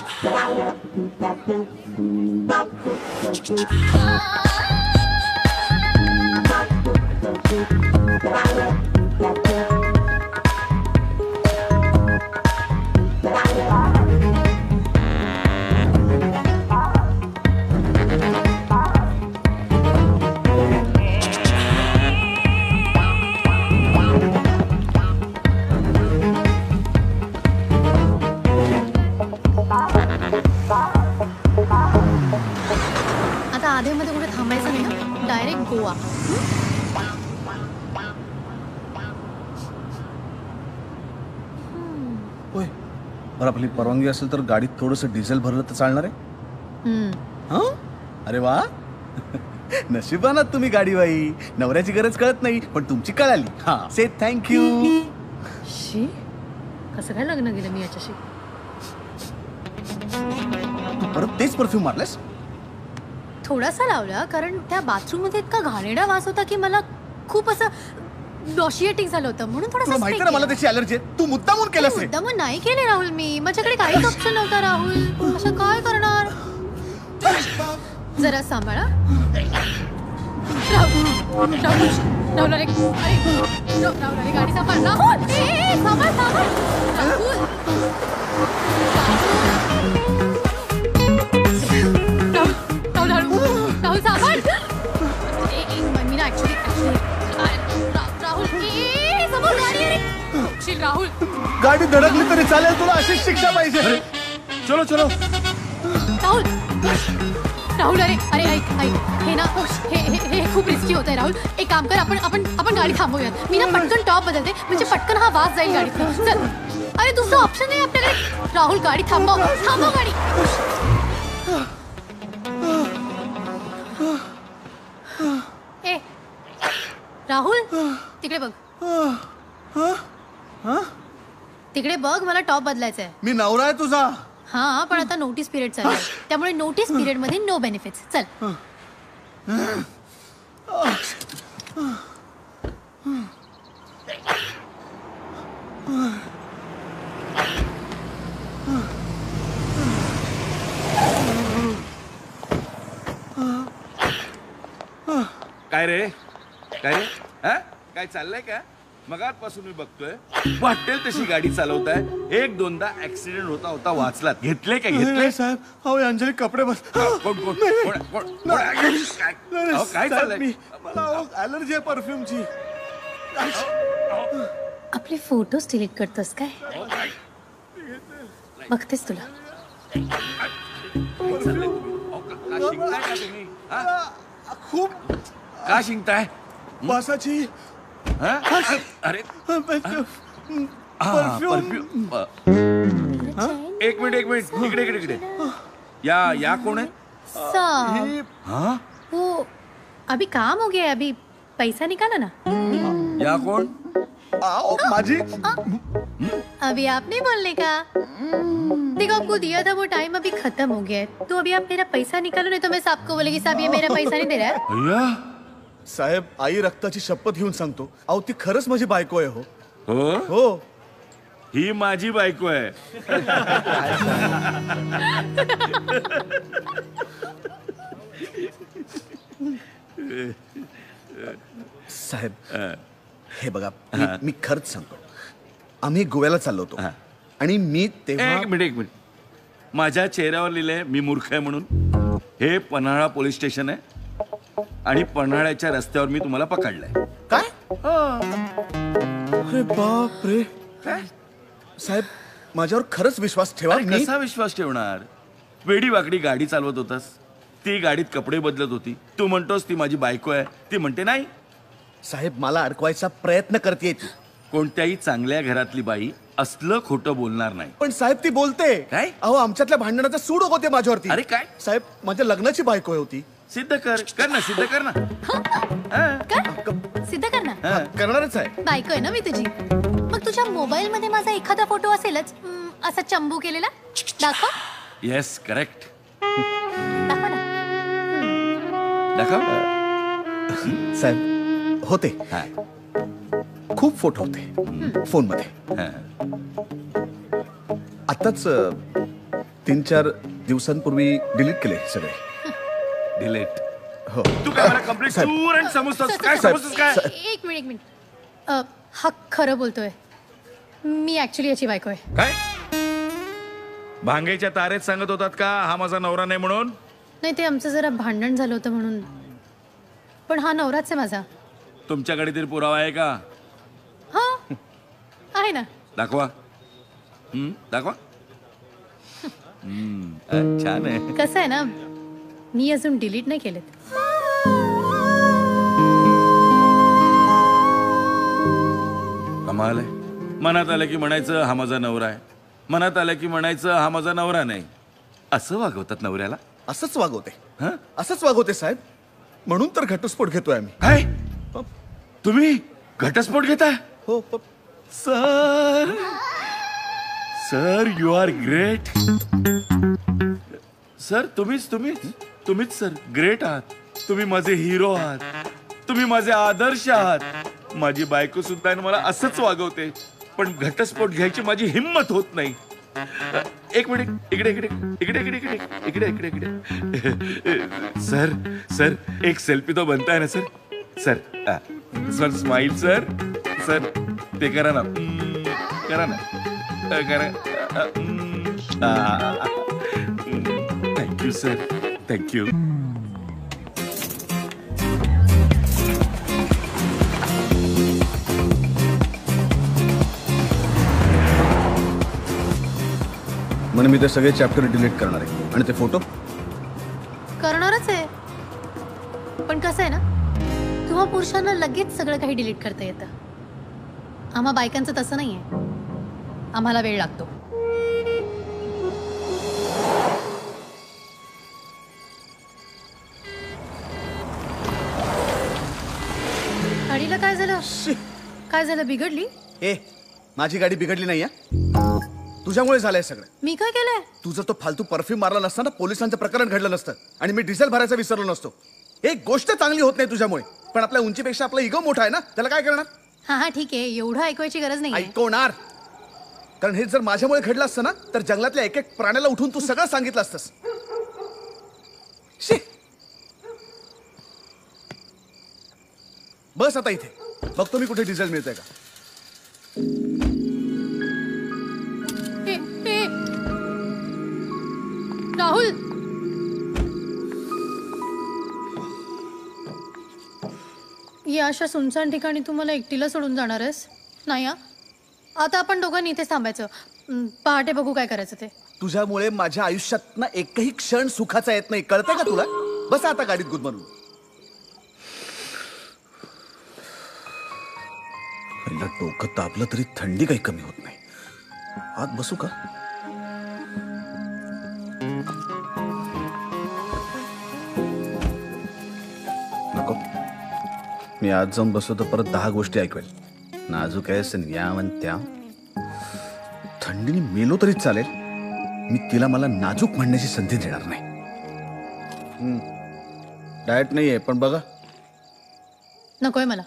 आता आधेमध्ये कुठे थांबायचं नाही ना, डायरेक्ट गोवा. होय, बरं आपली परवानगी असेल तर गाडीत थोडंसं डिझेल भरलं तर चालणार आहे? हं? अरे वा. नशिबानात तुम्ही गाडीबाई. नवऱ्याची गरज कळत नाही पण तुमची कळाली. हा, से थँक्यू. शी, कसं काय लग्न गेलं मी याच्याशी? तू परत तेच परफ्यूम मारलास? थोडासा लावला, कारण त्या बाथरूम मध्ये इतका घाणेरडा वास होता की मला खूप असं नॉशिएटिंग झालं होतं. म्हणून तुला थोडंसं माहिती ना मला त्याची ॲलर्जी आहे. तू मुद्दामून केलंस हे. मुद्दामून नाही केले राहुल मी. माझ्याकडे काहीच ऑप्शन नव्हता राहुल. असं काय करणार? जरा सांभाळा. राहुल, राहुल, अरे राहुल, अरे गाडी सांभाळ. राहुल, सांभाळ, सांभाळ. राहुल, राहुल सांभाळ. मी ना ऍक्च्युली राहुल, समोर गाडी. अरे राहुल, गाडी धडकली तरी चालेल, तुला अशीच शिक्षा पाहिजे. चलो चलो. राहुल, राहुल, अरे अरे ऐक ऐक, हे ना हे खूप रिस्की होत आहे राहुल. एक काम कर, आपण गाडी थांबवूयात. मी ना पटकन टॉप बदलते, म्हणजे पटकन हा वास जाईल गाडीत. चल. अरे दुसरा ऑप्शन नाही आपल्याकडे. राहुल गाडी थांबव, थांबव गाडी. ए राहुल तिकडे बघ. तिकडे बघ, मला टॉप बदलायचा आहे. मी नवरा आहे तुझा. हा, पण आता नोटीस पिरियड चालू आहे, त्यामुळे नोटीस पिरियड मध्ये नो बेनिफिट्स. चल. काय रे हा काय चाललंय का? मगापासून मी बघतोय वाटेल तशी गाडी चालवताय. एक दोनदा ऍक्सिडेंट होता होता वाचलात. घेतले काय घेतले? साहेब अहो अंजली कपडे बस. काय चाललंय? मला ऍलर्जी आहे परफ्यूमची. आपले फोटोज डिलीट करतोस काय? बघतेस तुला. शिंकताय का तुम्ही? खूप का शिंकताय? वासाची. अरे परफ्यूम. एक मिनिट इकडे या कोण आहे? साहब वो अभी काम हो गया है, अभी पैसा निकाला ना. या कोण? माझी. अभी आप नहीं बोलने का. देखो आपको दिया था वो टाइम अभी खत्म हो गया है, तो अभी आप मेरा पैसा निकालो, नहीं तो मैं साहब को बोलेगी साहब ये मेरा पैसा नहीं दे रहा है. साहेब आई रक्ताची शपथ घेऊन सांगतो, अहो ती खरंच माझी बायको आहे. हो हो ही माझी बायको आहे. साहेब हे बघा, मी खरंच सांगतो, आम्ही गोव्याला चाललो होतो आणि मी तेव्हा. एक मिनिट माझ्या चेहऱ्यावर लिहिलंय मी मूर्ख आहे म्हणून. हे पन्हाळा पोलीस स्टेशन आहे आणि पन्हाळ्याच्या रस्त्यावर मी तुम्हाला पकडलंय. काय? अरे बाप रे. साहेब माझ्यावर खरंच विश्वास ठेवा. कसा विश्वास ठेवणार? वेडी वाकडी गाडी चालवत होतास, ती गाडीत कपडे बदलत होती, तू म्हणतोस ती माझी बायको आहे, ती म्हणते नाही. साहेब मला अडकवायचा प्रयत्न करते ती. कोणत्याही चांगल्या घरातली बाई असलं खोटं बोलणार नाही. पण साहेब ती बोलते. काय? अहो आमच्यातल्या भांडणाचा सूड होते माझ्यावरती. अरे काय? साहेब माझ्या लग्नाची बायको होती. सिद्ध कर ना. सिद्ध कर ना. करणारच आहे. बायको आहे ना मी तुझी. मग तुझ्या मोबाईल मध्ये माझा एखादा फोटो असेलच, असा चंबू केलेला. दाखव. Yes correct. दाखव ना. दाखव. साहेब होते, खूप फोटो होते फोन मध्ये. आताच 3-4 दिवसांपूर्वी डिलीट केले सगळे. डिलीट? हो. तू काय मला कंप्लीट स्टुडंट समजतोस काय? समजतोस काय? एक मिनिट. हा खरं बोलतोय, मी ऍक्च्युली याची बायको आहे. काय भांगेच्या तारेत सांगत होतात का हा माझा नवरा नाही म्हणून? नाही, ते आमचं जरा भांडण झालं होतं म्हणून. पण हा नवराच आहे माझा. तुमच्याकडे तरी पुरावा आहे का? हा आहे ना. दाखवा. दाखवा. छान आहे. कसं आहे ना, मी अजून डिलीट नाही केलेत. कमाल आहे. मनात आलं की म्हणायचं हा माझा नवरा आहे, मनात आलं की म्हणायचं हा माझा नवरा नाही. असं वागवतात नवऱ्याला? असंच वागवते. असंच वागवते साहेब, म्हणून तर घटस्फोट घेतोय आम्ही. काय तुम्ही घटस्फोट घेताय? हो sir you are great. Sir तुम्हीच सर ग्रेट आहात. तुम्ही माझे हिरो आहात, तुम्ही माझे आदर्श आहात. माझी बायको सुद्धा मला असंच वागवते, पण घटस्फोट घ्यायची माझी हिम्मत होत नाही. एक मिनिट इकडे. सर एक सेल्फी तो बनताय ना सर. सर स्माइल सर ते करा ना. Thank you sir, thank you. म्हणून मी ते सगळे चॅप्टर डिलीट करणार आहे. आणि ते फोटो करणारच आहे. पण कसं आहे ना, तुम्हा पुरुषांना लगेच सगळं काही डिलीट करता येतं. आम्हा बायकांचं तसं नाहीये. आम्हाला वेळ लागतो. गाडीला काय झालं? काय झालं, बिघडली? ए माझी गाडी बिघडली नाही तुझ्यामुळे झालंय सगळं. मी काय केलंय? तुझं तो फालतू परफ्यूम मारला नसता ना पोलिसांचं प्रकरण घडलं नसतं आणि मी डिझेल भरायचं विसरलो नसतो. एक गोष्ट चांगली होत नाही तुझ्यामुळे, पण आपल्या उंचीपेक्षा आपला इगो मोठा आहे ना, त्याला काय करणार? हा ठीक आहे, एवढं ऐकवायची गरज नाही. ऐकवणार, कारण हे जर माझ्यामुळे घडलं असतं ना तर जंगलातल्या एक एक प्राण्याला उठून तू सगळं सांगितलं असतंस. बस आता इथे बघतो मी कुठे डिझेल मिळतंय का. राहुल, या अशा सुनसान ठिकाणी तू मला एकटीला सोडून जाणार आहेस? नाही हा, आता आपण दोघांनी इथेच थांबायचं. पहाटे बघू काय करायचं ते. तुझ्यामुळे माझ्या आयुष्यात ना एकही क्षण सुखाचा येत नाही, कळतंय का तुला? बस आता गाडीत गुदमरून. पहिलं डोकं तापलं तरी थंडी काही कमी होत नाही. आत बसू का? नको, मी आज जाऊन बसलो तर परत 10 गोष्टी ऐकवेल. नाजूक आहेस यावन त्या. थंडीने मेलो तरी चालेल, मी तिला मला नाजूक म्हणण्याची संधी देणार नाही. डाएट नाहीये पण बघा. नकोय मला.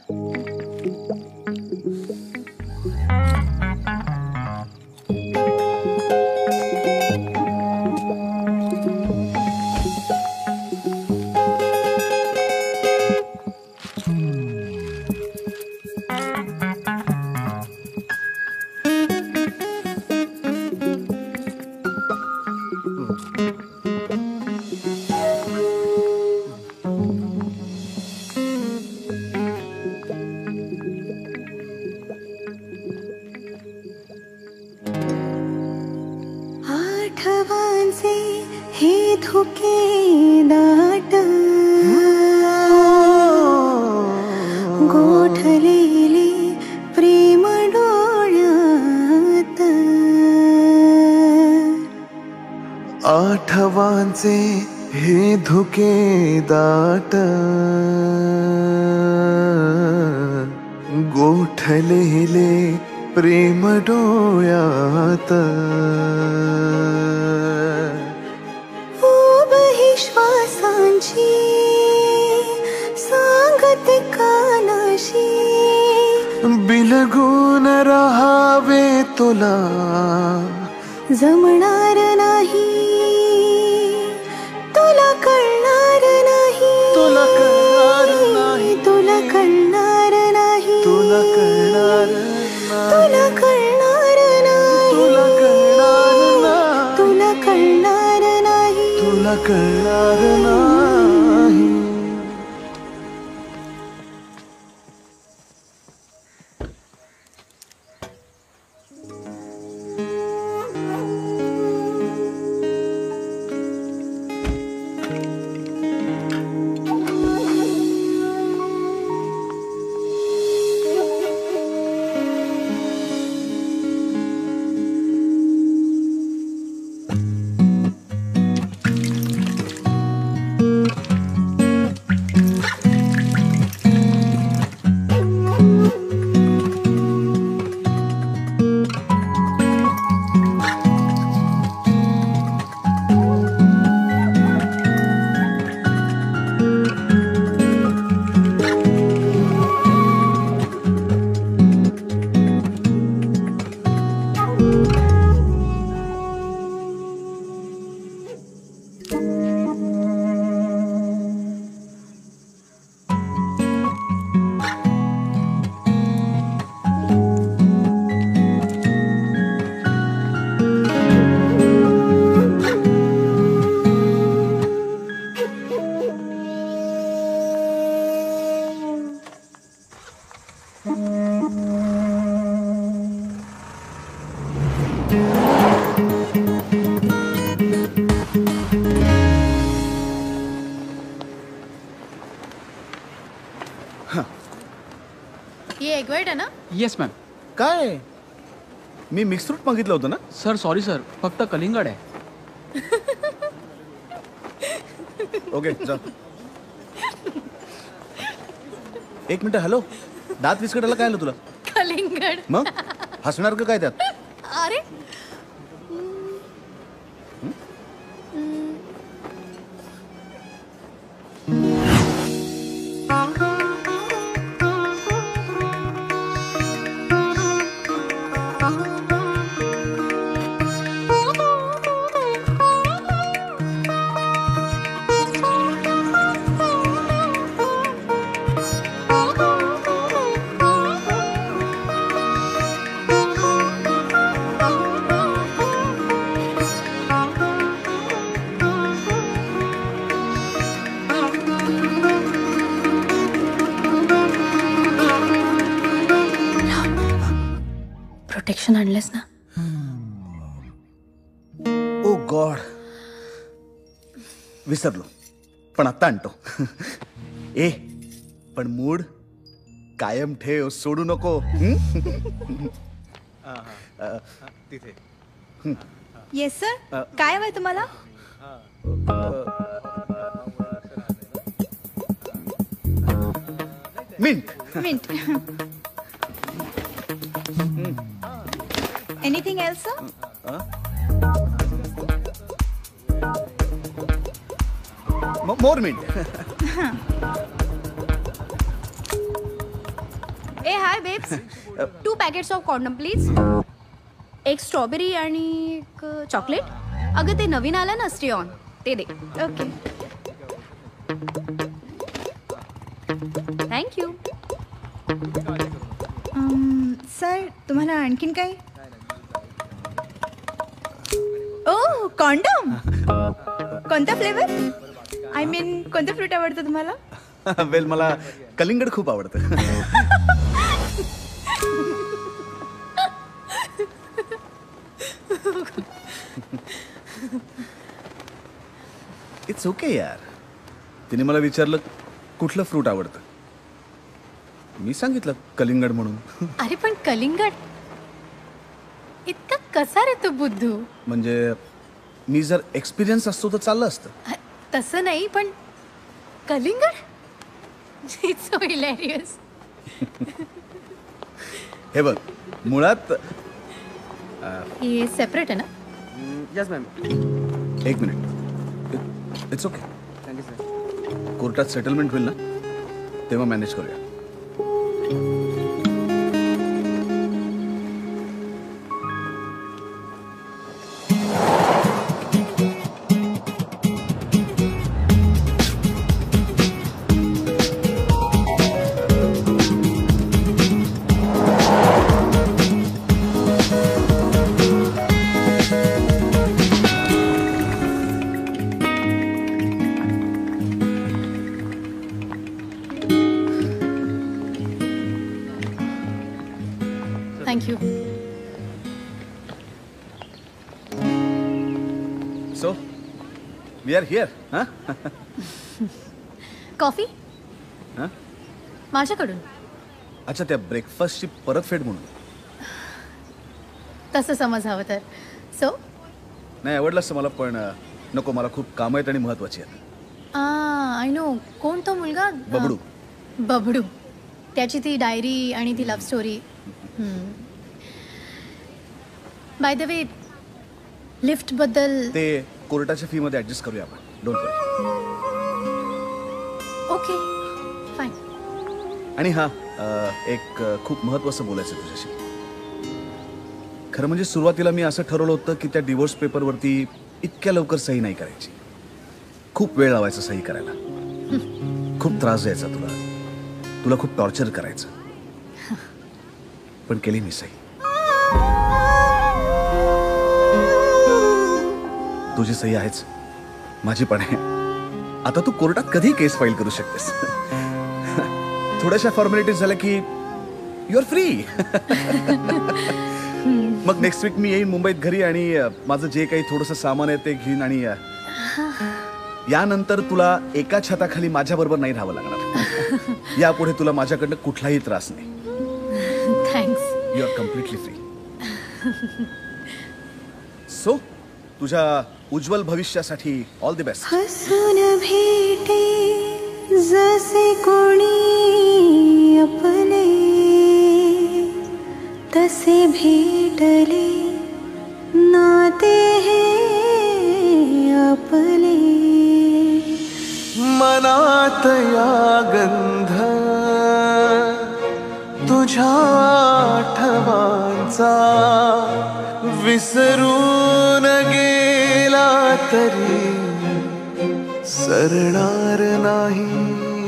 आठवांचे हे धुके दाट गोठलेले प्रेम डोळ्यात. आठवांचे हे धुके दाट गोठलेले प्रेम डोळ्यात. ऊब ही श्वासांची सांगते कानाशी बिलगून राहावे तुला जमणार नाही, तुला कळणार नाही, तुला कळणार नाही, तुला कळणार नाही, तुला कळणार तुला कळणार नाही, तुला कळणार नाही, तुला कळणार नाही, तुला कळणार नाही. ये एग व्हाईट आहे ना? Yes ma'am. काय मी मिक्स फ्रूट मागितलं होतं ना? सर सॉरी सर, फक्त कलिंगड आहे. ओके जा. एक मिनिट. हॅलो दात विस्कटायला काय आलं तुला? कलिंगड. मग हसणार का काय त्यात? अरे प्रोटेक्शन आणलंस ना? ओ गॉड, विसरलो, पण आता आणतो. ए पण मूड कायम ठेव, सोडू नको. तिथे येस सर. काय हवंय तुम्हाला? Mint. Mint. Anything else sir? More mint. ए hi babes, 2 packets of condom please. एक स्ट्रॉबेरी आणि एक चॉकलेट. अगं ते नवीन आलं ना स्ट्रिऑन, ते दे. Okay thank you. सर तुम्हाला आणखीन काय? Oh condom. कोणता फ्लेवर? आय मीन कोणतं फ्रूट आवडतं तुम्हाला? वेल मला कलिंगड खूप आवडतं. इट्स ओके यार. तिने मला विचारलं कुठलं फ्रूट आवडतं, मी सांगितलं कलिंगड म्हणून. अरे पण कलिंगड इतका कसा रे तू बुद्धू? म्हणजे मी जर एक्सपिरियन्स असतो तर चाललं असतं. तसं नाही, पण कलिंगड इट्स सो हिलेरियस. हे बघ, मुळात हे सेपरेट आहे ना? Yes ma'am. एक minute. It's okay. Thank you sir. कोर्टात सेटलमेंट होईल ना, तेव्हा मॅनेज करूया. Thank you. So we are here. हां कॉफी हां माझ्याकडून. अच्छा, त्या ब्रेकफास्टची परतफेड म्हणून. तसं समज हवं तर. सो नाही, आवडलंच मला, पण नको, मला खूप कामं आहेत आणि महत्वाची आहेत. I know. कोण तो मुलगा? बबडू. बबडू. त्याची ती डायरी आणि ती love story. By the way, lift बद्दल. ते कोर्टाच्या फी मध्ये ऍडजस्ट करूया आपण. Don't worry. Okay fine. आणि हां, एक खूप महत्वाचं बोलायचं आहे तुझ्याशी. खरं म्हणजे सुरुवातीला मी असं ठरवलं होतं की त्या डिवोर्स पेपरवरती इतक्या लवकर सही नाही करायची. खूप वेळ लावायचा सही करायला. खूप त्रास द्यायचा तुला खूप टॉर्चर करायचं. पण केली मी सही. तुझी सही आहेच, माझी पण आहे. आता तू कोर्टात कधी केस फाईल करू शकतेस. थोड्याशा फॉर्मॅलिटीज झाल्या की यू आर फ्री. मग नेक्स्ट वीक मी येईन मुंबईत घरी आणि माझं जे काही थोडंसं सामान आहे ते घेईन. आणि यानंतर तुला एका छताखाली माझ्या बरोबर नाही राहावं लागणार. यापुढे तुला माझ्याकडनं कुठलाही त्रास नाही. Thanks. You are completely free. So तुझ्या उज्ज्वल भविष्यासाठी ऑल द बेस्ट. हसून भेटे जसे कोणी अपने तुझ्या आठवांचा विसरून गेला तरी सरणार नाही.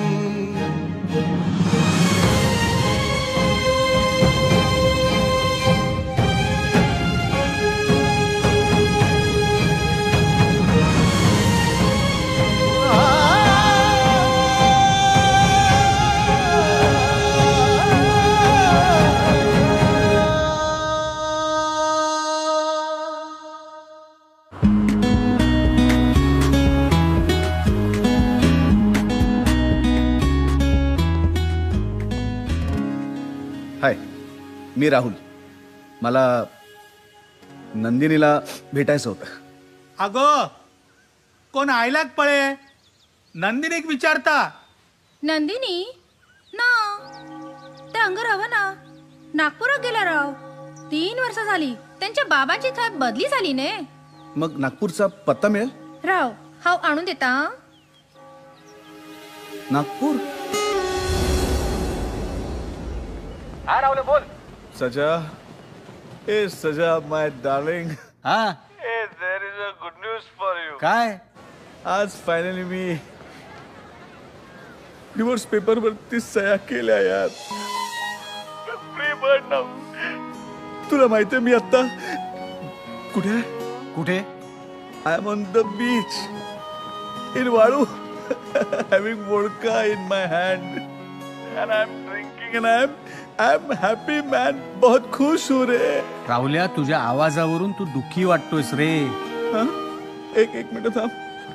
हाय, मी राहुल. मला नंदिनीला भेटायचं होतं. अगो कोण आयलाच पळे नंदिनीक विचारता. नंदिनी ना ते अंग राव ना नागपुरात गेला राव. 3 वर्ष झाली. त्यांच्या बाबांची थंय बदली झाली ने. मग नागपूरचा पत्ता मिळेल? राव हाव आणून देता. नागपूर? हा राहुल बोल. सजा, ए सजा माय डार्लिंग. हा ए there is a good news for you. काय? आज फायनली मी डिवोर्स पेपर वरती सह्या केल्या यार. Free bird now. तुला माहितीये मी आता कुठे आहे? कुठे? I am on the beach in वाळू. having vodka in my hand and I'm drinking and I'm happy man. बहुत खुश हूँ रे. राहुल्या तुझ्या आवाजावरून तू दुःखी वाटतोयस रे. हाँ? एक मिनिट थांब.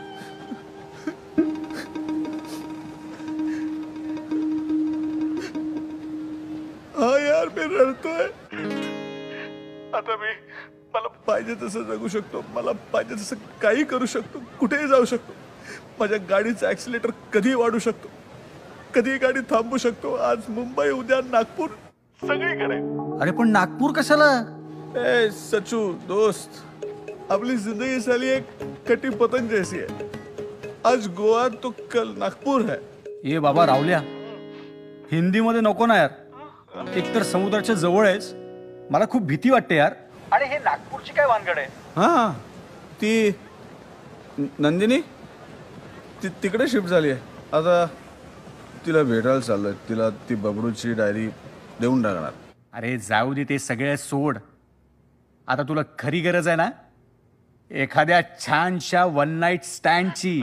हाँ यार मी रडतोय. आता मी मला पाहिजे तसं जगू शकतो. मला पाहिजे तसं काही करू शकतो. कुठेही जाऊ शकतो. माझ्या गाडीचं ऍक्सिलेटर कधी वाढू शकतो. कधी गाडी थांबवू शकतो. आज मुंबई, उद्या नागपूर, सगळीकडे. अरे पण नागपूर कशाला? ए सचू दोस्त, आपली जिंदगी साली एक कटी पतंग जैसी है. आज गोवा तो कल नागपूर है. ए बाबा राहुल्या, हिंदीमध्ये नको ना यार. एकतर समुद्राच्या जवळ आहेस. मला खूप भीती वाटते यार. आणि हे नागपूरची काय वानगड आहे? हा ती नंदिनी तिकडे शिफ्ट झाली आहे. आता तिला भेटायला चाललोय. तिला ती बबडूची डायरी देऊन टाकणार. अरे जाऊ दे ते सगळे सोड. आता तुला खरी गरज आहे ना एखाद्या छानशा 1 नाईट स्टँडची.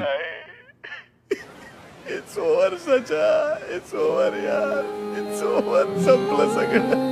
इट्स ओव्हर सचा. इट्स ओव्हर यार. It's over. संपलं सगळं.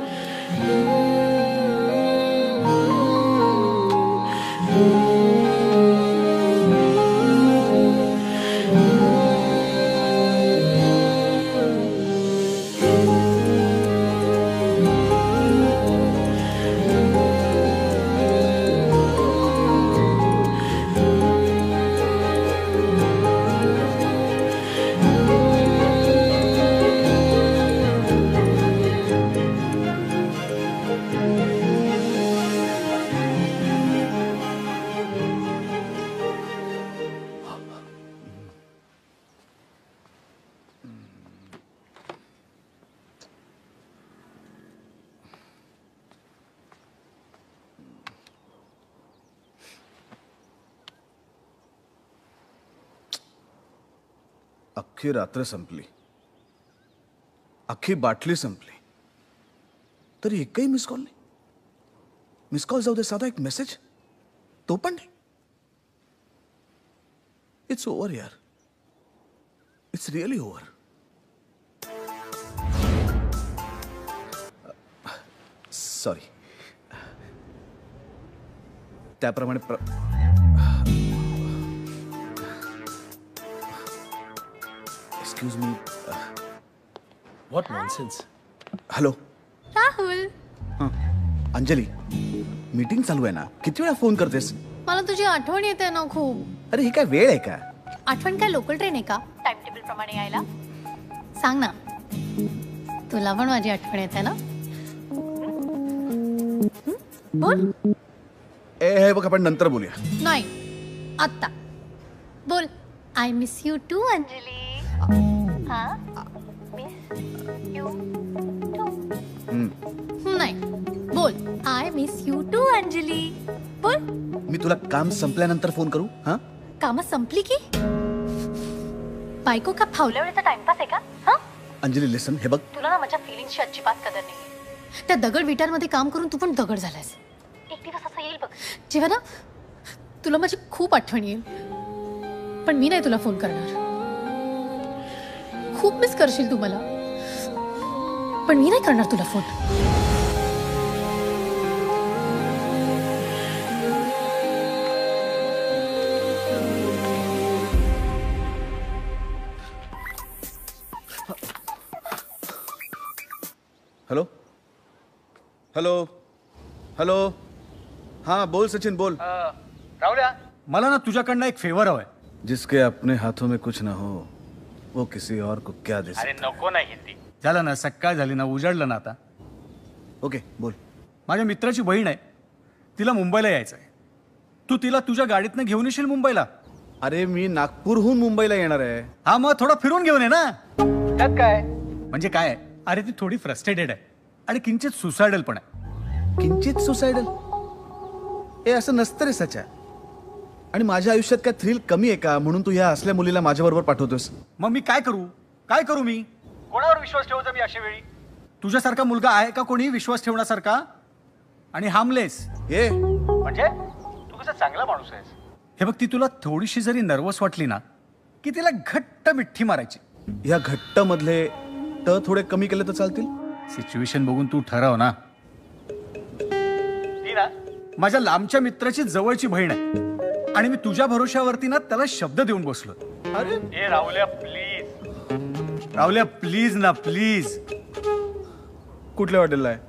अख्खी रात्र संपली. अख्खी बाटली संपली. तरी एकही मिस कॉल नाही. मिस कॉल जाऊ दे, साधा एक मेसेज तो पण नाही. इट्स ओव्हर यार. It's really over. सॉरी. त्याप्रमाणे excuse me. What nonsense. Hello Rahul. Anjali, meeting चालू आहे ना. किती वेळा फोन करतेस? मला तुझी आठवण येते ना खूप. अरे ही काय वेळ आहे का? आठवण काय लोकल ट्रेन आहे का टाइम टेबल प्रमाणे यायला? सांग ना. तुला पण माझी आठवण येते ना? बोल. हे बघ, आपण नंतर बोलूया. नाही, आत्ता बोल. I miss you too Anjali. Miss you too. Miss you too Anjali. बोल. मी तुला काम संपल्यानंतर फोन करू? हा, कामं संपली की बायको का फावल्या वेळेचा टाइमपास आहे का? हा, अंजली लिसन, हे बघ, तुला ना माझ्या फिलिंग्सची अजिबात कदर नाहीये. त्या दगड विटांमध्ये काम करून तू पण दगड झालायस. एक दिवस असं येईल बघ जेव्हा ना तुला माझी खूप आठवण येईल, पण मी नाही तुला फोन करणार. खूप मिस करशील तू मला, पण मी नाही करणार तुला फोन. Hello hello hello. हाँ बोल सचिन, बोल. राहुल्या, मला ना तुझ्याकडनं एक फेवर हवाय. जिसके अपने हाथों में कुछ ना हो वो किसी और को क्या दे सकता. अरे नको नाही हिंदी. झालं ना, सकाळ झाली ना, उजाडलं ना आता. ओके बोल. माझ्या मित्राची बहीण आहे, तिला मुंबईला यायचं आहे. तू तिला तुझ्या गाडीतनं घेऊन येशील मुंबईला? अरे मी नागपूरहून मुंबईला येणार आहे. हा, मग थोडं फिरून घेऊन ये ना. त्यात काय म्हणजे काय आहे? अरे ती थोडी फ्रस्ट्रेटेड आहे आणि किंचित सुसायडल पण आहे. किंचित सुसायडल? हे असं नसतं रे सच्या. आणि माझ्या आयुष्यात काय थ्रिल कमी आहे का म्हणून तू ह्या असल्या मुलीला माझ्याबरोबर पाठवतोस? मग मी काय करू मी? कोणावर विश्वास ठेवतो मी अशा वेळी? तुझ्यासारखा मुलगा आहे का कोणी विश्वास ठेवण्यासारखा? आणि हार्मलेस हे म्हणजे तू कसा चांगला माणूस आहेस. हे बघ, ती तुला थोडीशी जरी नर्वस वाटली ना की तिला घट्ट मिठी मारायची. ह्या घट्ट मधले त थोडे कमी केले तर चालतील. सिच्युएशन बघून तू ठरव ना. ती ना माझ्या लांबच्या मित्राची जवळची बहीण आहे आणि मी तुझ्या भरोश्यावरती ना त्याला शब्द देऊन बसलो. अरे ए राहुल्या प्लीज, राहुल्या प्लीज ना, प्लीज. कुठल्या हॉटेलला आहे?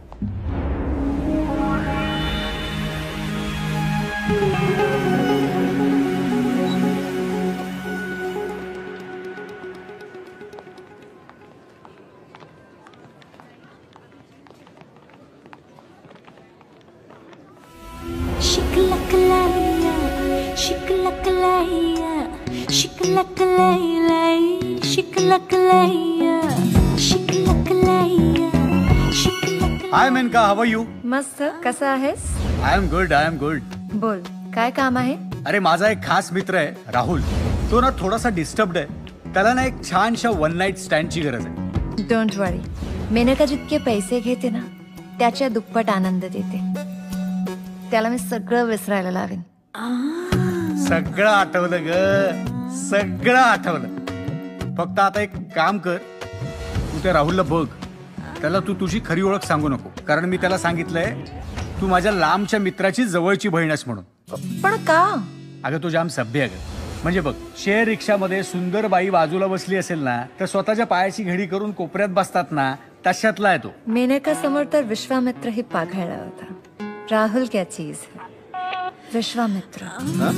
Hi Menaka, how are you? मस्त. कसा आहेस? I am good, I am good. बोल, काय काम आहे? अरे माझा एक खास मित्र आहे राहुल, तो ना थोडासा डिस्टर्ब्ड आहे. त्याला ना एक छानशा वन नाईट स्टँडची गरज आहे. डोंट वरी, मेनका जितके पैसे घेते ना त्याच्या दुप्पट आनंद देते. त्याला मी सगळं विसरायला लावेन. सगळं आठवलं ग, सगळं आठवलं. फक्त आता एक काम कर, तू त्या राहुलला बघ. त्याला तू तुझी खरी ओळख सांगू नको, कारण मी त्याला सांगितलंय तू माझ्या लांबच्या मित्राची जवळची बहीण आहेस म्हणून. पण का? अगं तो जाम सभ्य आहे. म्हणजे बघ, शेअर रिक्षामध्ये सुंदर बाई बाजूला बसली असेल ना तर स्वतःच्या पायाची घडी करून कोपऱ्यात बसतात ना, तशातला आहे तो. मेनका समोर तर विश्वामित्र ही पाघळला होता. राहुल क्या चीज है? Vishwamitra.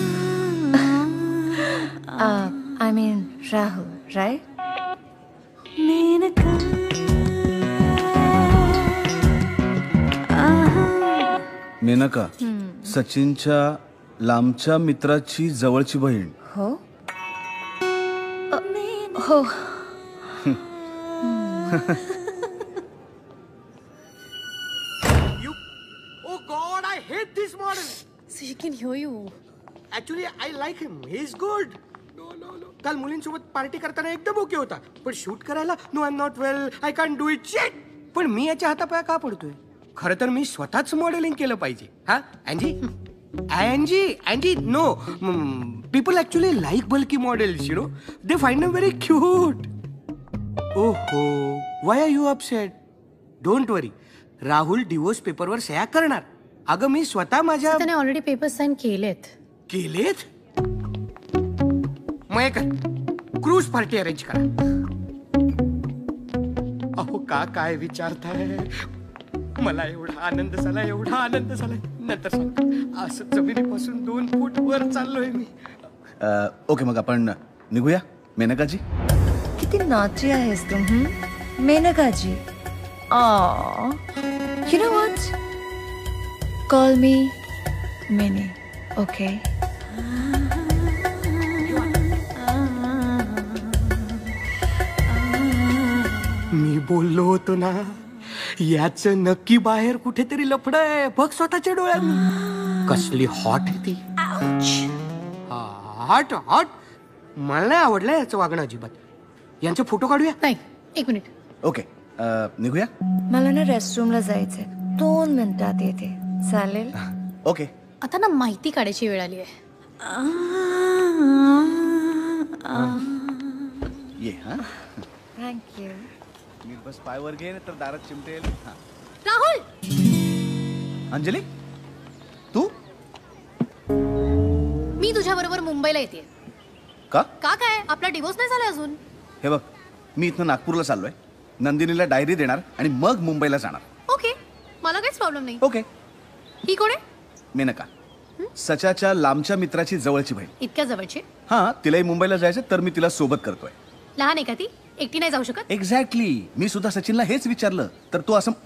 I mean Rahul, right? Maneka, सचिनच्या लांबच्या मित्राची जवळची बहीण. हो हो. Oh God, I hate this model. So he can hear you. Actually, I like him. He is good. No. काल मुलींसोबत पार्टी करताना एकदम ओके होता, पण शूट करायला no I am not well, I can do it. Shit. पण मी याच्या हातापाया का पडतोय? खरं तर मी स्वतःच मॉडेलिंग केलं पाहिजे. हा अँजी no. People actually like bulky models, you know. They find them very cute. ओहो, why are you upset? Don't worry, Rahul divorce पेपरवर सह्या करणार. अगं मी स्वतः माझ्या त्याने ऑलरेडी पेपर साइन केलेत. मग क्रूज पार्टी अरेंज करा. अहो काय विचारताय? मला एवढा आनंद झालाय. नंतर असं जमिनीपासून 2 फूट वर चाललोय मी. ओके, मग आपण निघूया. मेनकाजी, किती नाची आहेस तू. Menkaji. You know what? Call me Mene, okay? मी बोललो होतो ना, याच नक्की बाहेर कुठेतरी लफडय बघ स्वतःच्या डोळ्यांनी. कसली हॉट आहे ती. Hot hot. मला नाही आवडलं याचं वागणं अजिबात. यांचे फोटो काढूया. नाही, एक मिनिट. ओके, निघूया. मला ना रेस्टरूमला जायचंय, 2 मिनिटात येते. चालेल? ओके. आता ना माहिती काढायची वेळ आली आहे. ये. हा, थँक्यू. मी बस पायवर घे तर दारात चिमटेल. हा. राहुल, अंजली, तू? मी तुझ्या बरोबर मुंबईला येते. का? का काय, आपला डिवोर्स नाही झाला अजून. हे बघ, मी इथनं नागपूरला चाललोय. नंदिनीला डायरी देणार आणि मग मुंबईला जाणार. ओके, मला काहीच प्रॉब्लेम नाही. ओके. ही कोण आहे? मेनका, सचाच्या लांबच्या मित्राची जवळची बहीण. इतक्या जवळची? हा, तिलाही मुंबईला जायचं तर मी तिला सोबत करतोय. लहान आहे का ती? एकटी नाही जाऊ शकत? एक्झॅक्टली. मी सुद्धा सचिनला हेच विचारलं तर तो असं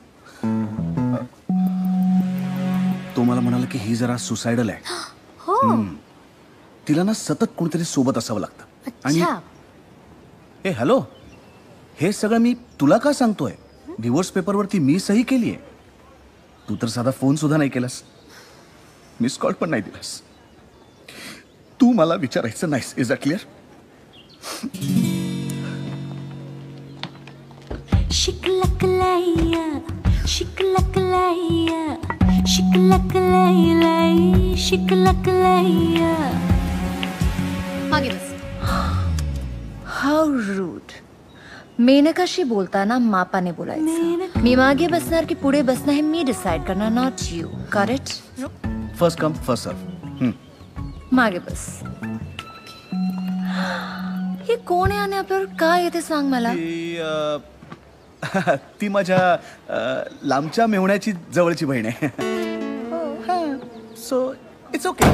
तो मला म्हणाला की ही जरा सुसायडल आहे. हो. तिला ना सतत कोणतरी सोबत असावं लागतं. अच्छा. हे हॅलो, हे सगळं मी तुला का सांगतोय? डिवोर्स पेपरवरती मी सही केलीये. तू तर साधा फोन सुद्धा नाही केलास, मिस कॉल पण नाही दिलास. तू मला विचारायचं नाहीस. Is that clear? शिकलकलाया शिकलकलाया शिकलकलाया शिकलकलाया. मागे बस. How rude. मेनकाशी बोलताना मापाने बोलायचं. मी मागे बसणार की पुढे बसणार हे मी डिसाइड करणार, not you. Correct? First come first serve. मागे बस. हे कोण आहे आणि आपल्यावर काय येते सांग मला. ती माझ्या लांबच्या मेहुण्याची जवळची बहीण आहे. So it's okay.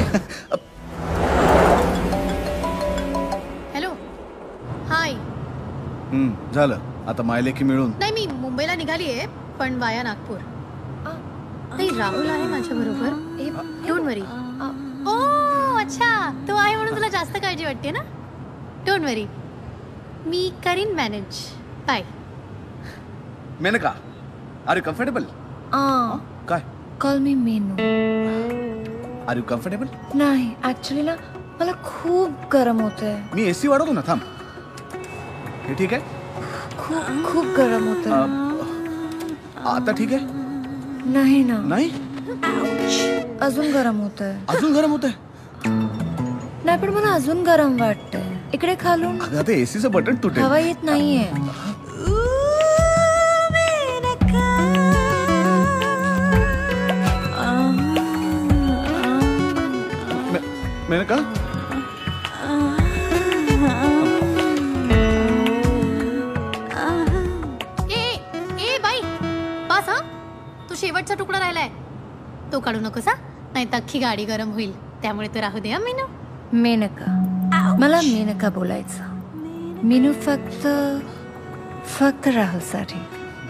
Hello. Hi. झालं आता मायलेकी मिळून. नाही, मी मुंबईला निघालीये पण वाया नागपूर. नाही, राहुल आहे माझ्या बरोबर. डोंट वरी. ओ अच्छा, तो आहे म्हणून तुला जास्त काळजी वाटते ना. डोंट वरी, मी करीन manage. Bye. Menaka, are you comfortable? काय? Call me Meenu. Are you comfortable? नाही, ऍक्च्युली ना मला खूप गरम होतंय. मी एसी वाढवतो ना. थांब. हे ठीक आहे? खूप खूप गरम होतंय. आता ठीक आहे? नाही ना. नाही, अजून गरम होतंय. अजून गरम होतंय? नाही, पण मला अजून गरम वाटतंय. इकडे खालून अगं ते एसीचं बटन तुटेल. हवा येत नाहीये. मेनका, ए बाई, बस. हा, तू शेवटचा तुकडा राहिलाय तो काढू नकोस. हा, नाही तर अख्खी गाडी गरम होईल. त्यामुळे तर राहू दे. हा मीनू. मेनका, मला मेनका बोलायचं. मीनू फक्त राहुलसाठी.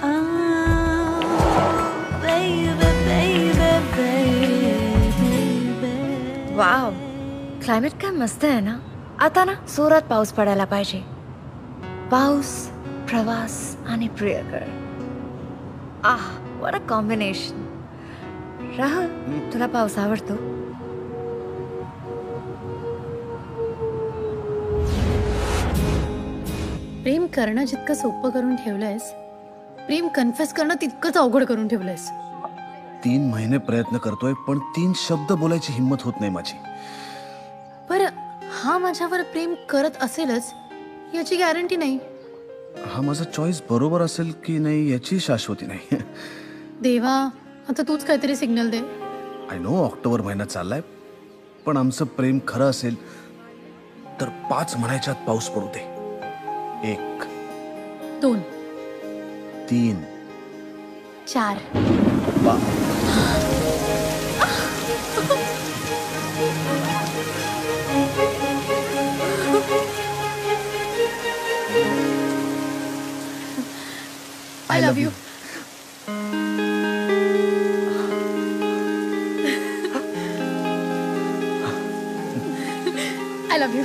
वाव, क्लायमेट काय मस्त आहे ना. आता ना जोरात पाऊस पडायला पाहिजे. पाऊस, प्रवास आणि प्रियकर. What a combination. राहुल, तुला पाऊस आवडतो? प्रेम करणं जितकं सोपं करून ठेवलंयस, प्रेम कन्फेस करणं तितकंच अवघड करून ठेवलंयस. 3 महिने प्रयत्न करतोय पण 3 शब्द बोलायची हिंमत होत नाही माझी. पर हा माझ्यावर प्रेम करत असेलच याची गॅरंटी नाही. हा माझा चॉईस बरोबर असेल की नाही याची शाश्वती नाही. देवा, आता तूच काहीतरी सिग्नल दे. आय नो ऑक्टोबर महिना चाललाय, पण आमचं प्रेम खरं असेल तर 5 म्हणायच्यात पाऊस पडू दे. 1 2 3 4. I love you. I love you.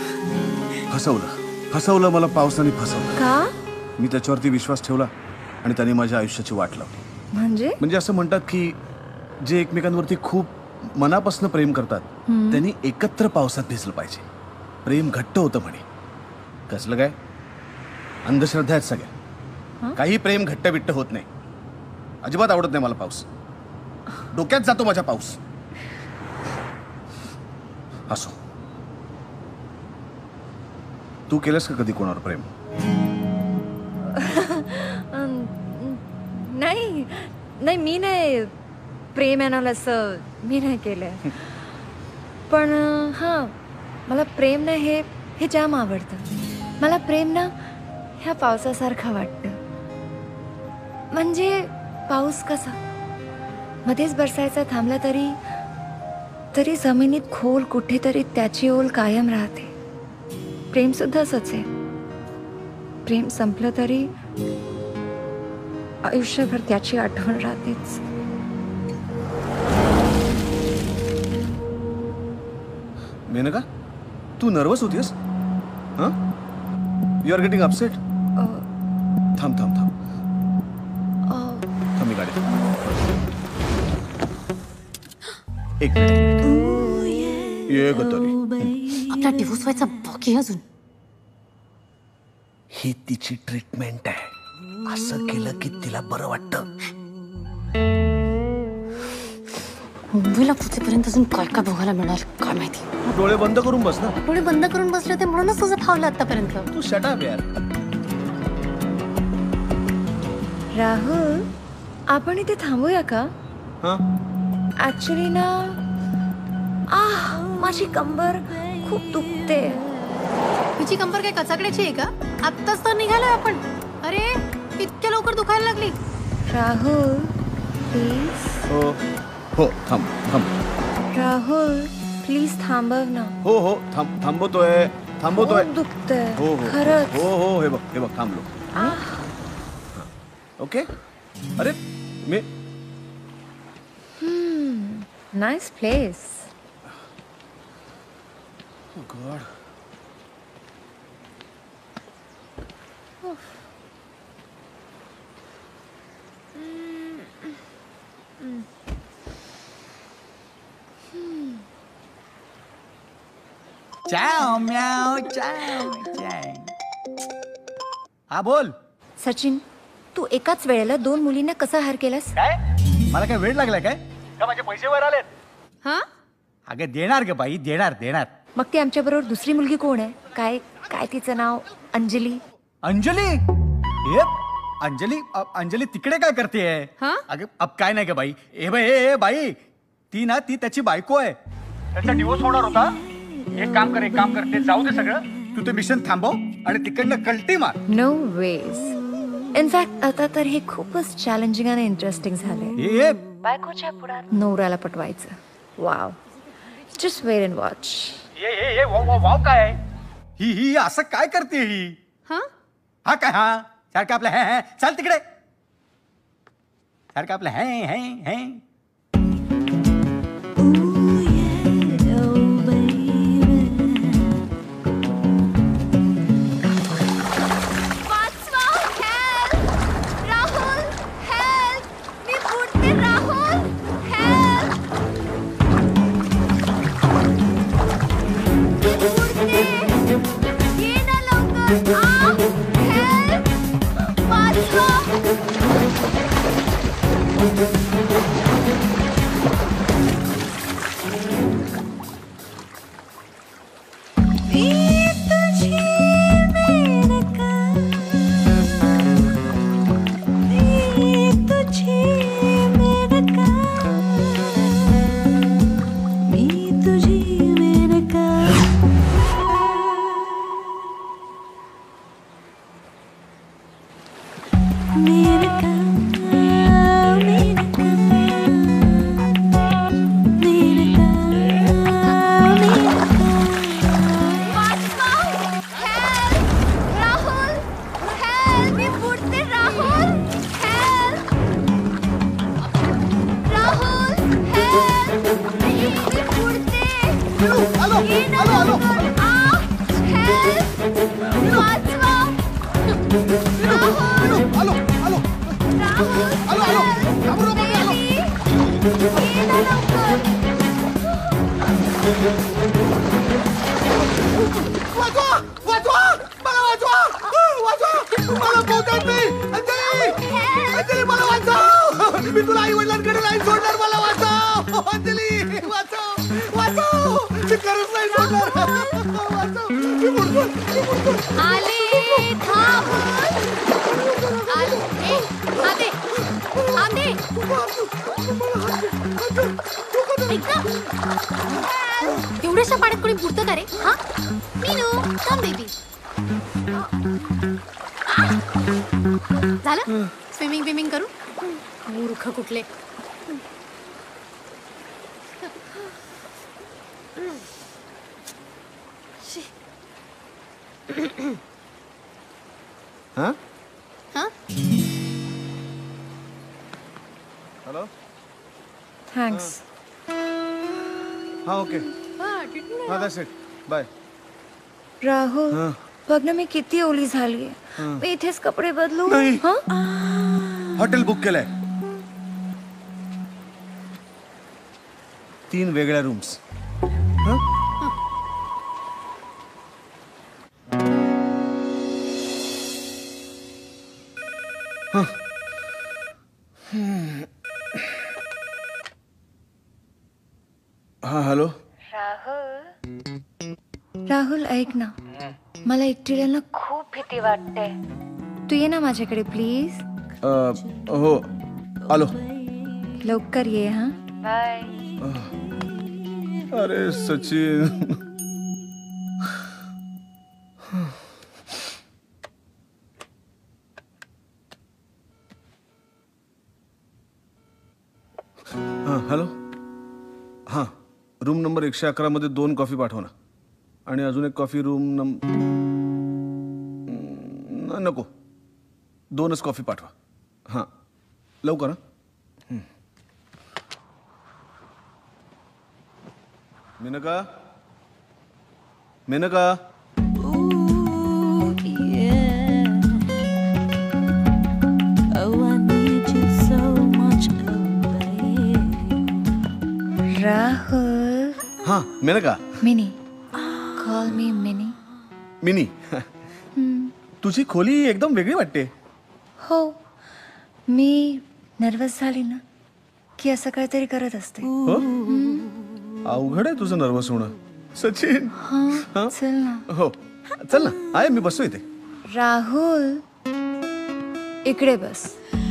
फसवलं मला पावसाने फसवलं. का? मी त्याच्यावरती विश्वास ठेवला आणि त्याने माझ्या आयुष्याची वाट लावली. म्हणजे असं म्हणतात की जे एकमेकांवरती खूप मनापासून प्रेम करतात त्यांनी एकत्र पावसात भिजलं पाहिजे. प्रेम घट्ट होतं म्हणे. कसलं काय अंधश्रद्धा आहेत सगळ्या. काही प्रेम घट्ट बिट्ट होत नाही. अजिबात आवडत नाही मला पाऊस. डोक्यात जातो माझ्या पाऊस. असो, तू केलंस का कधी कोणावर प्रेम? नाही नाही, मी नाही प्रेम येणार असं मी नाही केलंय. पण हां, मला प्रेम ना हे जाम आवडतं. मला प्रेम ना ह्या पावसासारखं वाटतं. म्हणजे पाऊस कसा मध्येच बरसायचा थांबला तरी जमिनीत खोल कुठेतरी त्याची ओल कायम राहते. प्रेम सुद्धा असंच आहे. प्रेम संपलं तरी आयुष्यभर त्याची आठवण राहतेच. मेनका, तू नर्वस होतीस? हां, यू आर गेटिंग अपसेट. थांब थांब थांब थांब, मी गाडी. एक मिनिट. ये ग तरी. आपला डिवोर्स व्हायचा बाकी अजून. ही तिची ट्रीटमेंट आहे. असं केलं की तिला बरं वाटतं. मुंबईला पोहोचेपर्यंत अजून काय काय बघायला मिळणार काय माहिती. डोळे बंद करून बस ना. डोळे बंद करून बसले ते म्हणूनच तुझं फावलं आतापर्यंत. तू शट अप यार. राहुल, आपण इथे थांबूया का? ऍक्च्युली ना माझी कंबर खूप दुखते. तुझी कंबर काय कचाकड्याची आहे का? आत्ताच तर निघालोय आपण. अरे इतक्या लवकर दुखायला लागली. राहुल प्लीज. हो थांब थांब. राहुल प्लीज थांबव ना. हो थांबवतोय. खूप दुखतंय. हो खरंच. हो हे बघ थांबलो. ओके. अरे मी नाइस प्लेस. गॉड. चाव म्याव चाव चाव. हा बोल. सचिन, तू एकाच वेळेला 2 मुलींना कसा हार केलास? काय मला काय वेळ लागला काय? का माझे पैसे वर आलेत? हा, अगं देणार ग बाई, देणार. मग ती आमच्या बरोबर दुसरी मुलगी कोण आहे? काय तिचं नाव? अंजली. अंजली? अंजली तिकडे काय करतेय? अगं अब काय नाही ग बाई. ए बाई, ती त्याची बायको आहे. त्याचा डिवोर्स होणार होता. एक काम कर ते जाऊ दे सगळं. तू ते मिशन थांबव आणि तिकडनं कल्टी मार. No veg. इनफॅक्ट आता तर हे खूपच चॅलेंजिंग आणि इंटरेस्टिंग झाले. बायकोच्या पुढात नवऱ्याला पटवायचं. Wow. Just wait and watch. ये वाव काय? ही असं काय करते ही? हा काय हा? सारखं आपलं हे चाल तिकडे. सारखं आपलं हे. वाचवा वाचवा मला वाचवा वाचवा मला पोहतात नाही अंजली मला वाचव मी तुला आई वडिलांकडे नाही सोडणार मला वाचव अंजली वाचव वाचव मी खरंच नाही सोडणार वाचव मी बुडतो आले थांब आते आते तेवढ्याशा पाण्यात कोणी बुडतं का रे हा मीनू कम बेबी झालं स्विमिंग बिमिंग करू मूर्ख कुठले हा हा हॅलो थँक्स हा ओके हा दॅट्स इट बाय राहुल बघ ना मी किती ओली झाली मी इथेच कपडे बदलू नाही. हं? हॉटेल बुक केलंय 3 वेगळ्या रूम्स हा हॅलो राहुल ऐक ना मला एकटीला ना खूप भीती वाटते तू ये ना माझ्याकडे प्लीज हो आलो लवकर ये हा बाय अरे सचिन हां हॅलो हां रूम नंबर 111 मध्ये 2 कॉफी पाठवा ना आणि अजून एक कॉफी रूम नको 2च कॉफी पाठवा हां लवकर हां मेनका मेनका राहुल हां मेनका मिनी कॉल मी मिनी मिनी तुझी खोली एकदम वेगळी वाटते हो मी नर्वस झाली ना की असं काहीतरी करत असते हो अवघड आहे तुझं नर्वस होणं सचिन हा चल ना हो चल ना आहे मी बसतो इथे राहुल इकडे बस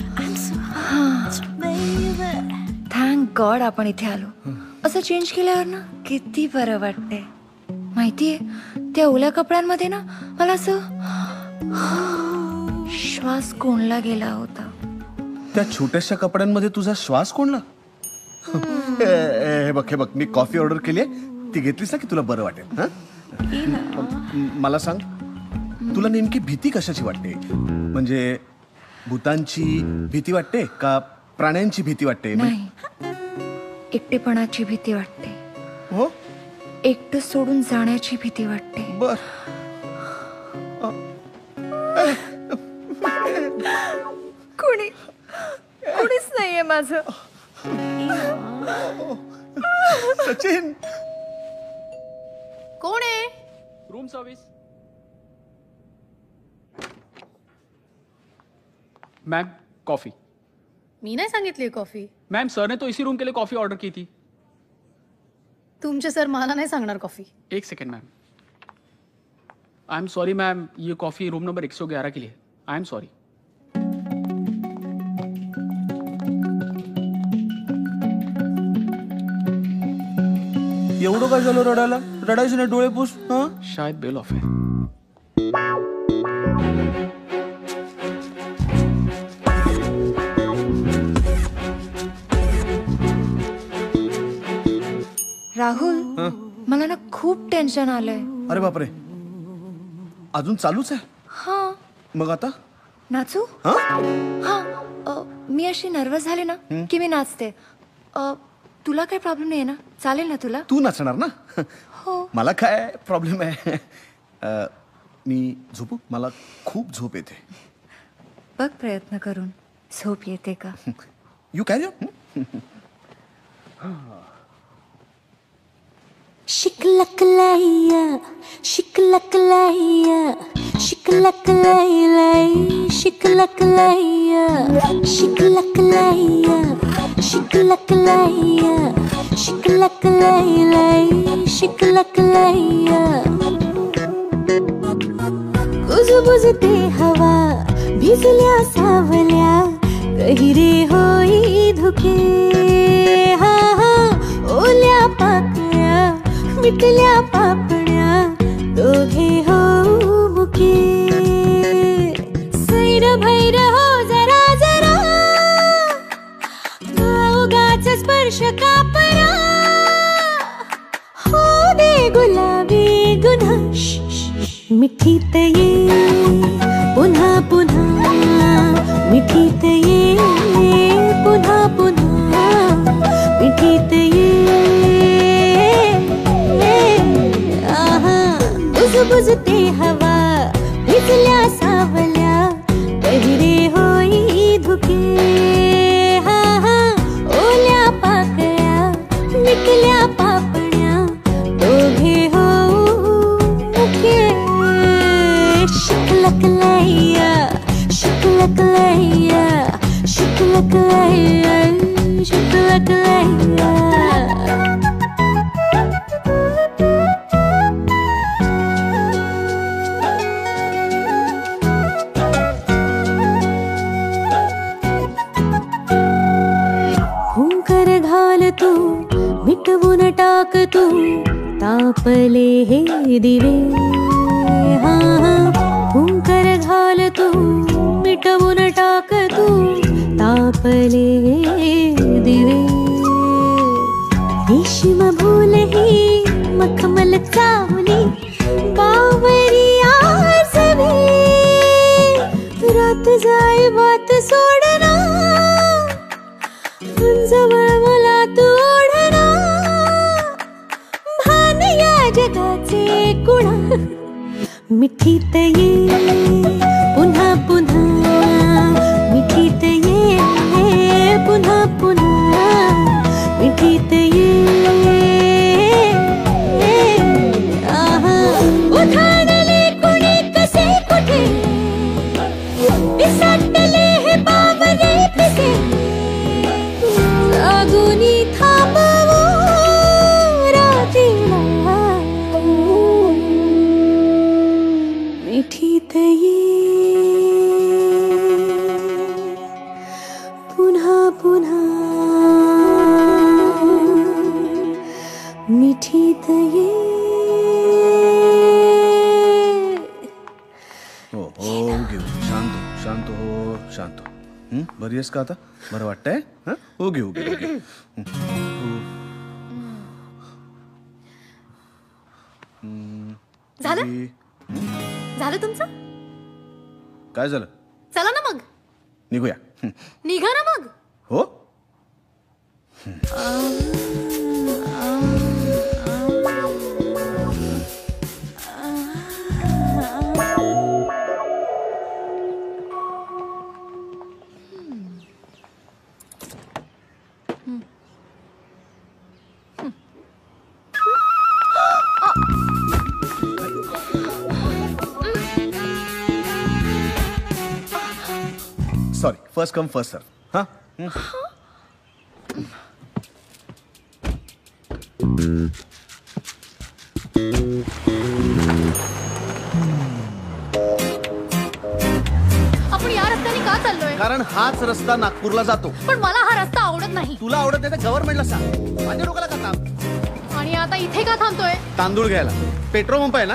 थँक गॉड आपण इथे आलो असं चेंज केल्यावर ना किती बरं वाटते माहितीये त्या ओल्या कपड्यांमध्ये ना मला असं श्वास कोंडला गेला होता त्या छोट्याशा कपड्यांमध्ये तुझा श्वास कोणला हे बघ मी कॉफी ऑर्डर केली ती घेतलीस ना की तुला बरं वाटेल हं? मला सांग तुला नेमकी भीती कशाची वाटते म्हणजे भूतांची भीती वाटते का प्राण्यांची भीती वाटते नाही एकटेपणाची भीती वाटते हो एकटं सोडून जाण्याची भीती वाटते बर कोणीच नाहीये माझं सचिन कोण आहे रूम सर्विस मैम कॉफी मी नाही सांगितली कॉफी मैम सर ने तो इसी रूम के लिए कॉफी ऑर्डर की थी तुमचे सर मला नाही सांगणार कॉफी एक second ma'am I am sorry ma'am ये कॉफी रूम नंबर 111 के लिए आई एम सॉरी एवढं काय झालं रडायला रडायचं ना डोळे पुस शायद बेल ऑफ है राहुल मला ना खूप टेन्शन आलंय अरे बापरे अजून चालूच आहे हा मग आता नाचू हा हा मी अशी नर्वस झाले ना की मी नाचते तुला काही प्रॉब्लेम नाही ना चालेल ना तुला तू नाचणार ना हो मला काय प्रॉब्लेम आहे मी झोपू मला खूप झोप येते बघ प्रयत्न करून झोप येते का यू कॅरी शिकलकलैया शिकलकलैया शिकलकलैया शिकलकलैया शिकलकलैया शिकलकलैया शिकलकलैया शिकलकलैया कुजबुजते हवा भिजल्या सावल्या कहिरे होई धुके हा हा ओल्या पाकळ्या मिटल्या पापण्या दोघे हो मुके सैर भैर हो जरा जरा गावगाच स्पर्श कापरा हो दे गुलाबी गुन्हा मिठीत ये पुन्हा पुन्हा मिठीत ये पुन्हा पुन्हा मिठीत ये बुजते हवा भिजल्या सावल्या पहिरे होई धुके हा हा ओल्या पाकळ्या मिटल्या पापण्या दोघे हो मुके शिकलकलैया शिकलकलैया शिकलकलैया शिकलकलैया तू मिटवून टाक तू तापले हे दिवे हा हा हुंकर घाल तू मिटवून टाक तू तापले दिवे रेशीम भूल ही मखमल चावली बावरी आसवे रात जाय बात सोडना जवळ मला तू ओढना भान या जगाचे कुणा मिठीत ये पुन्हा पुन्हा मिठीत ये पुन्हा पुन्हा मिठीत ये आहा उठाडले कुणी कसे कुठे विसटले हे बावरे पिसे अगुनी थांबवू रात्रीला मिठीत ये पुन्हा पुन्हा मिठीत ये हो हो घेऊ शांत हो शांत हो बरी आहेस का आता बरं वाटतंय हो घेऊ घेऊ झालं झालं तुमचं काय झालं चला ना मग निघूया निघा ना मग हो सॉरी फर्स्ट कम फर्स्ट सर्व हाँ आपण या रस्त्याने का चाललोय कारण हाच रस्ता नागपूरला जातो पण मला हा रस्ता आवडत नाही तुला आवडत नाही तर गव्हर्नमेंटला सांग माझ्या डोक्याला का थांब आणि आता इथे का थांबतोय तांदूळ घ्यायला पेट्रोल पंप आहे ना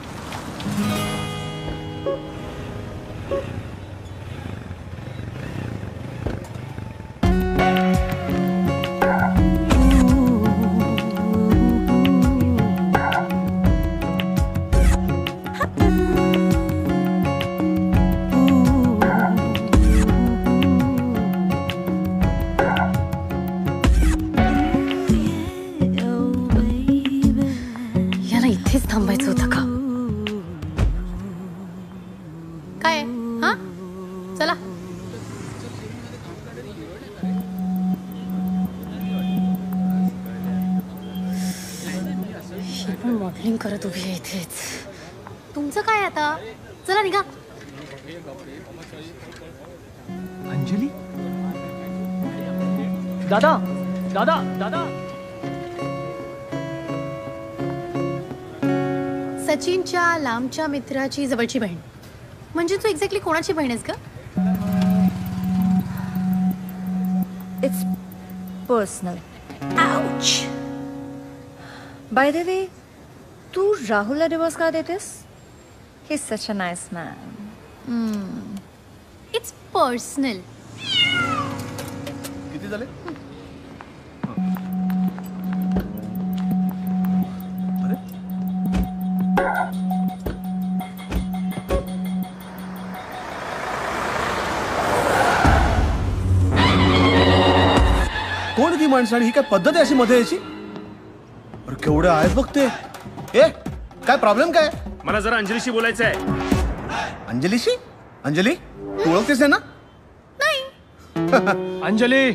याला इथेच थांबायचं होतं का काय हा चला मॉडेलिंग करत उभी आहे इथेच. तुमचं काय आता? चला निघा. अंजली दादा दादा दादा सचिनच्या लांबच्या मित्राची जवळची बहीण. म्हणजे तू एक्झॅक्टली कोणाची बहीण आहेस का? It's personal. Ouch. By the way, तू राहुलला डिवोर्स का देतेस? He is such a nice man. It's personal. किती झाले? कोण ती माणसं आणि ही काय पद्धत आहे अशी मध्ये यायची? अरे केवढे आहेत बघ ते. ए काय प्रॉब्लेम काय? मला जरा अंजलीशी बोलायचं आहे. अंजलीशी? अंजली तू ओळखतेस ना? अंजली.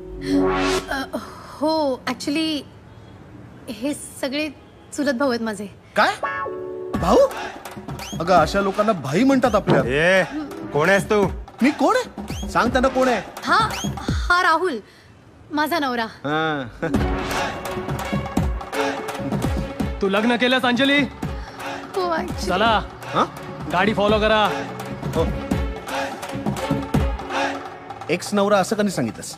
हो ऍक्च्युली हे सगळे चुलत भाऊ आहेत माझे. काय भाऊ? अगं अशा लोकांना भाई म्हणतात आपल्या. कोण आहेस तू? मी कोण आहे सांग त्यांना कोण आहे. हा राहुल माझा नवरा. तू लग्न केलंस अंजली? हो actually. चला गाडी फॉलो करा. हो. एक्स नवरा असं कधी सांगितलंस?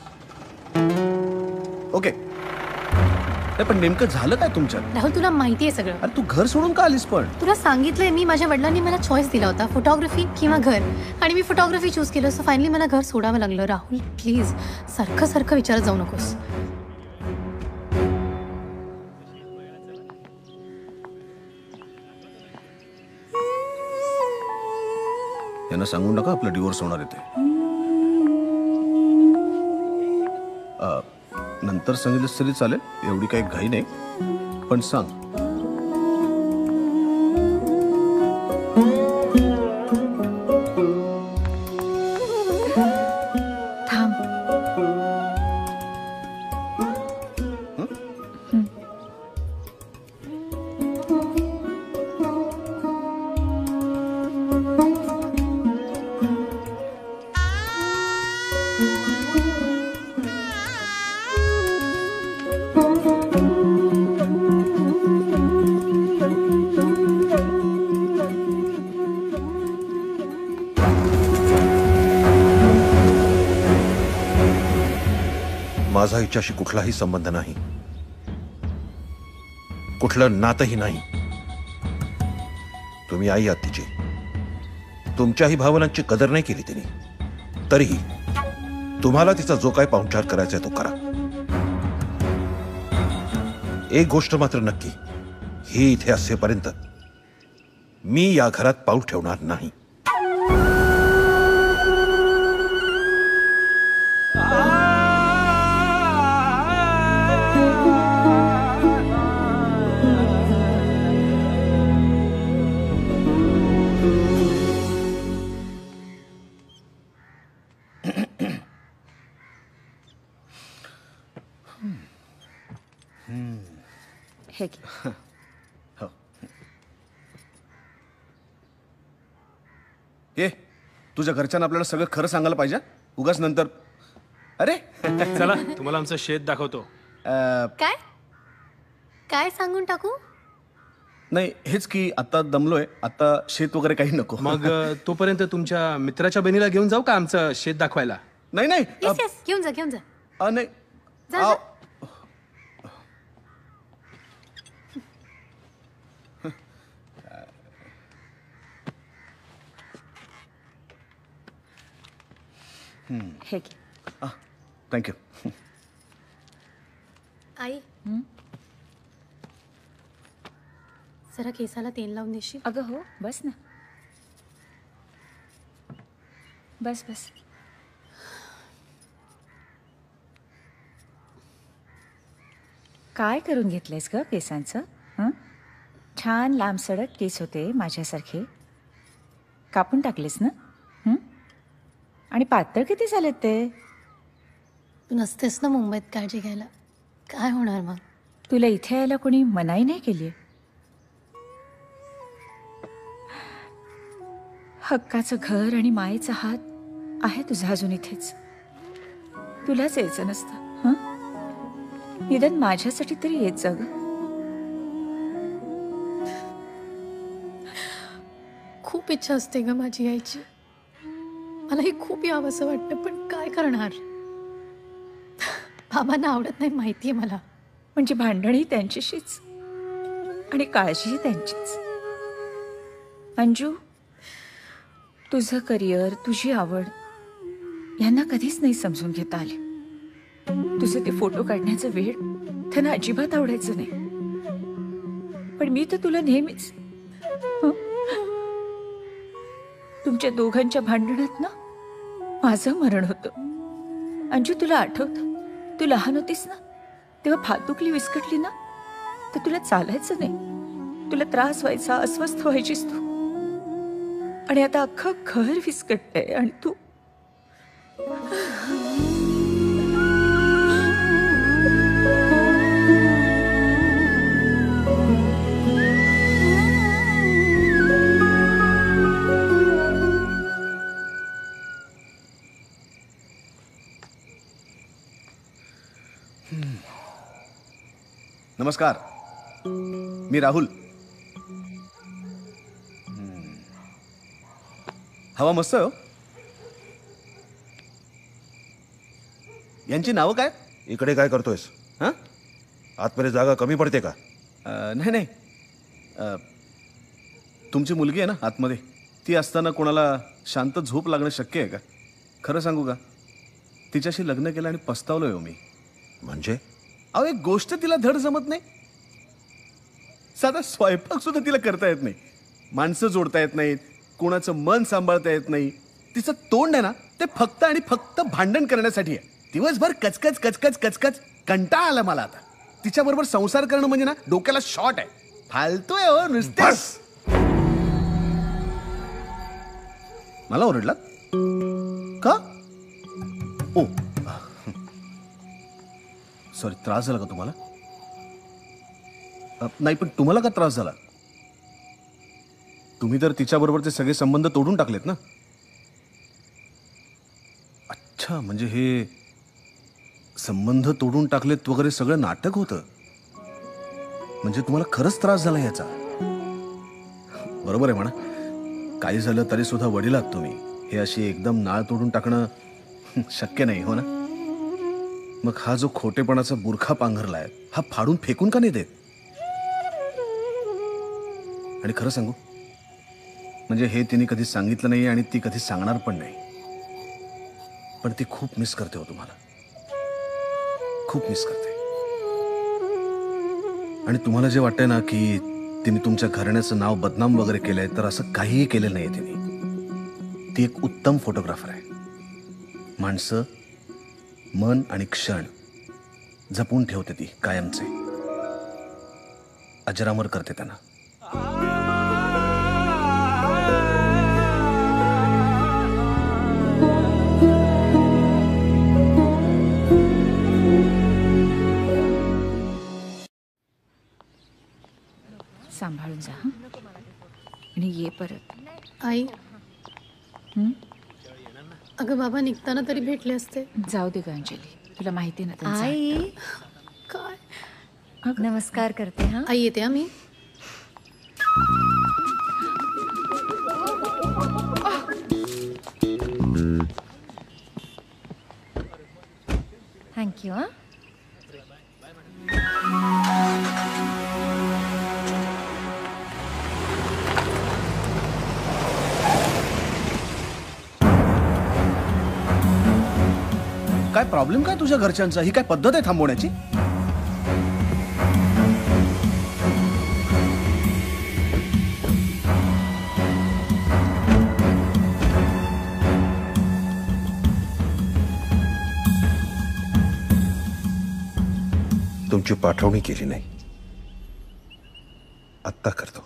ओके पण नेमकं झालं काय तुमच्यात? राहुल तुला माहिती आहे सगळं. अरे तू घर सोडून का आलीस पण? तुला सांगितलंय मी, माझ्या वडिलांनी मला चॉईस दिला होता फोटोग्राफी किंवा घर, आणि मी फोटोग्राफी चूज केलं. सो फायनली मला घर सोडावं लागलं. राहुल प्लीज सारखं सारखं विचारत जाऊ नकोस. यांना सांगून टाका आपलं डिवोर्स होणार आहे ते. नंतर सांगितलं तरी चालेल, एवढी काही घाई नाही, पण सांग. माझा हिच्याशी कुठलाही संबंध नाही, कुठलं नातही नाही. तुम्ही आई आहात तिची. तुमच्याही भावनांची कदर नाही केली तिने. तरीही तुम्हाला तिचा जो काय पाहुणचार करायचा आहे तो करा. एक गोष्ट मात्र नक्की, ही इथे असेपर्यंत मी या घरात पाऊल ठेवणार नाही. हे घे. हो. ए तुझ्या घरच्यांना आपल्याला सगळं खरं सांगायला पाहिजे, उगाच नंतर. अरे चला तुम्हाला आमचं शेत दाखवतो. काय काय सांगून टाकू? नाही हेच की आता दमलोय, आता शेत वगैरे काही नको. मग तोपर्यंत तुमच्या मित्राच्या बहिणीला घेऊन जाऊ का आमचं शेत दाखवायला? नाही नाही येस येस घेऊन जा घेऊन जा. नाही जा, जा. हे घे. थँक्यू. आई जरा केसाला तेल लावून देशील? अगं हो, बस ना. बस बस. काय करून घेतलंयस ग केसांचं? छान लांब सडक केस होते माझ्यासारखे, कापून टाकलेस ना? आणि पातळ किती झालेत ते? तू नसतेस ना मुंबईत काळजी घ्यायला, काय होणार मग? तुला इथे यायला कोणी मनाई नाही केली? हक्काचं घर आणि मायेचा हात आहे तुझा अजून इथेच. तुलाच यायचं नसतं हं? निदान माझ्यासाठी तरी येत जा गं. खूप इच्छा असते ग माझी यायची. मलाही खूप यावंसं वाटतं, पण काय करणार. बाबांना आवडत नाही माहितीये मला. म्हणजे भांडणही त्यांच्याशीच आणि काळजीही त्यांचीच. अंजू, तुझं करिअर, तुझी आवड यांना कधीच नाही समजून घेता आले. तुझं ते फोटो काढण्याचं वेळ त्यांना अजिबात आवडायचं नाही. पण मी तर तुला नेहमीच तुमच्या दोघांच्या भांडणात ना माझं मरण होतं. अंजू, तुला आठवतं तू लहान होतीस ना, तेव्हा फातुकली विस्कटली ना तर तुला चालायचं नाही, तुला त्रास व्हायचा, अस्वस्थ व्हायचीस तू. आणि आता अख्खं घर विस्कटतंय आणि तू नमस्कार, मी राहुल. हवा मस्त आहे हो. यांची नावं काय? इकडे काय करतोयस? हां, आतमध्ये जागा कमी पडते का? नाही नाही, तुमची मुलगी आहे ना आतमध्ये, ती असताना कोणाला शांत झोप लागणं शक्य आहे का? खरं सांगू का, तिच्याशी लग्न केलं आणि पस्तावलोय हो मी. म्हणजे? अहो, एक गोष्ट तिला धड जमत नाही. साधा स्वयंपाक सुद्धा तिला करता येत नाही, माणसं जोडता येत नाहीत, कोणाचं मन सांभाळता येत नाही. तिचं तोंड आहे ना ते फक्त आणि फक्त भांडण करण्यासाठी आहे. दिवसभर कचकच कचकच कचकच, कंटाळा आला मला आता. तिच्याबरोबर संसार करणं म्हणजे ना डोक्याला शॉट आहे. फालतू आहे हो नुसते. मला ओरडला का? ओ सॉरी, त्रास झाला का तुम्हाला? नाही, पण तुम्हाला का त्रास झाला? तुम्ही तर तिच्याबरोबरचे सगळे संबंध तोडून टाकलेत ना. अच्छा, म्हणजे हे संबंध तोडून टाकलेत वगैरे सगळं नाटक होतं. म्हणजे तुम्हाला खरंच त्रास झाला याचा. बरोबर आहे म्हणा, काही झालं तरी सुद्धा वडील आहात तुम्ही. हे अशी एकदम नाळ तोडून टाकणं शक्य नाही, हो ना? मग हा जो खोटेपणाचा बुरखा पांघरलाय, हा फाडून फेकून का नाही देत? आणि खरं सांगू, म्हणजे हे तिने कधी सांगितलं नाही आणि ती कधी सांगणार पण नाही, पण ती खूप मिस करते हो तुम्हाला, खूप मिस करते. आणि तुम्हाला जे वाटतंय ना की तिने तुमच्या घराण्याचं नाव बदनाम वगैरे केलंय, तर असं काहीही केलेलं नाहीये तिने. ती एक उत्तम फोटोग्राफर आहे. माणसं, मन आणि क्षण जपून ठेवते ती कायमचे, अजरामर करते त्यांना. सांभाळून जा हं? आणि ये परत. आई, अगं बाबा निघताना तरी भेटले असते. जाऊ दे ग अंजली, तुला माहिती ना त्यांचं. आई, काय नमस्कार करते. हा आई, येते आम्ही. थँक्यू. हा काय प्रॉब्लेम काय तुझ्या घरच्यांचा? ही काय पद्धत आहे थांबवण्याची? तुमची पाठवणी केली नाही, आत्ता करतो.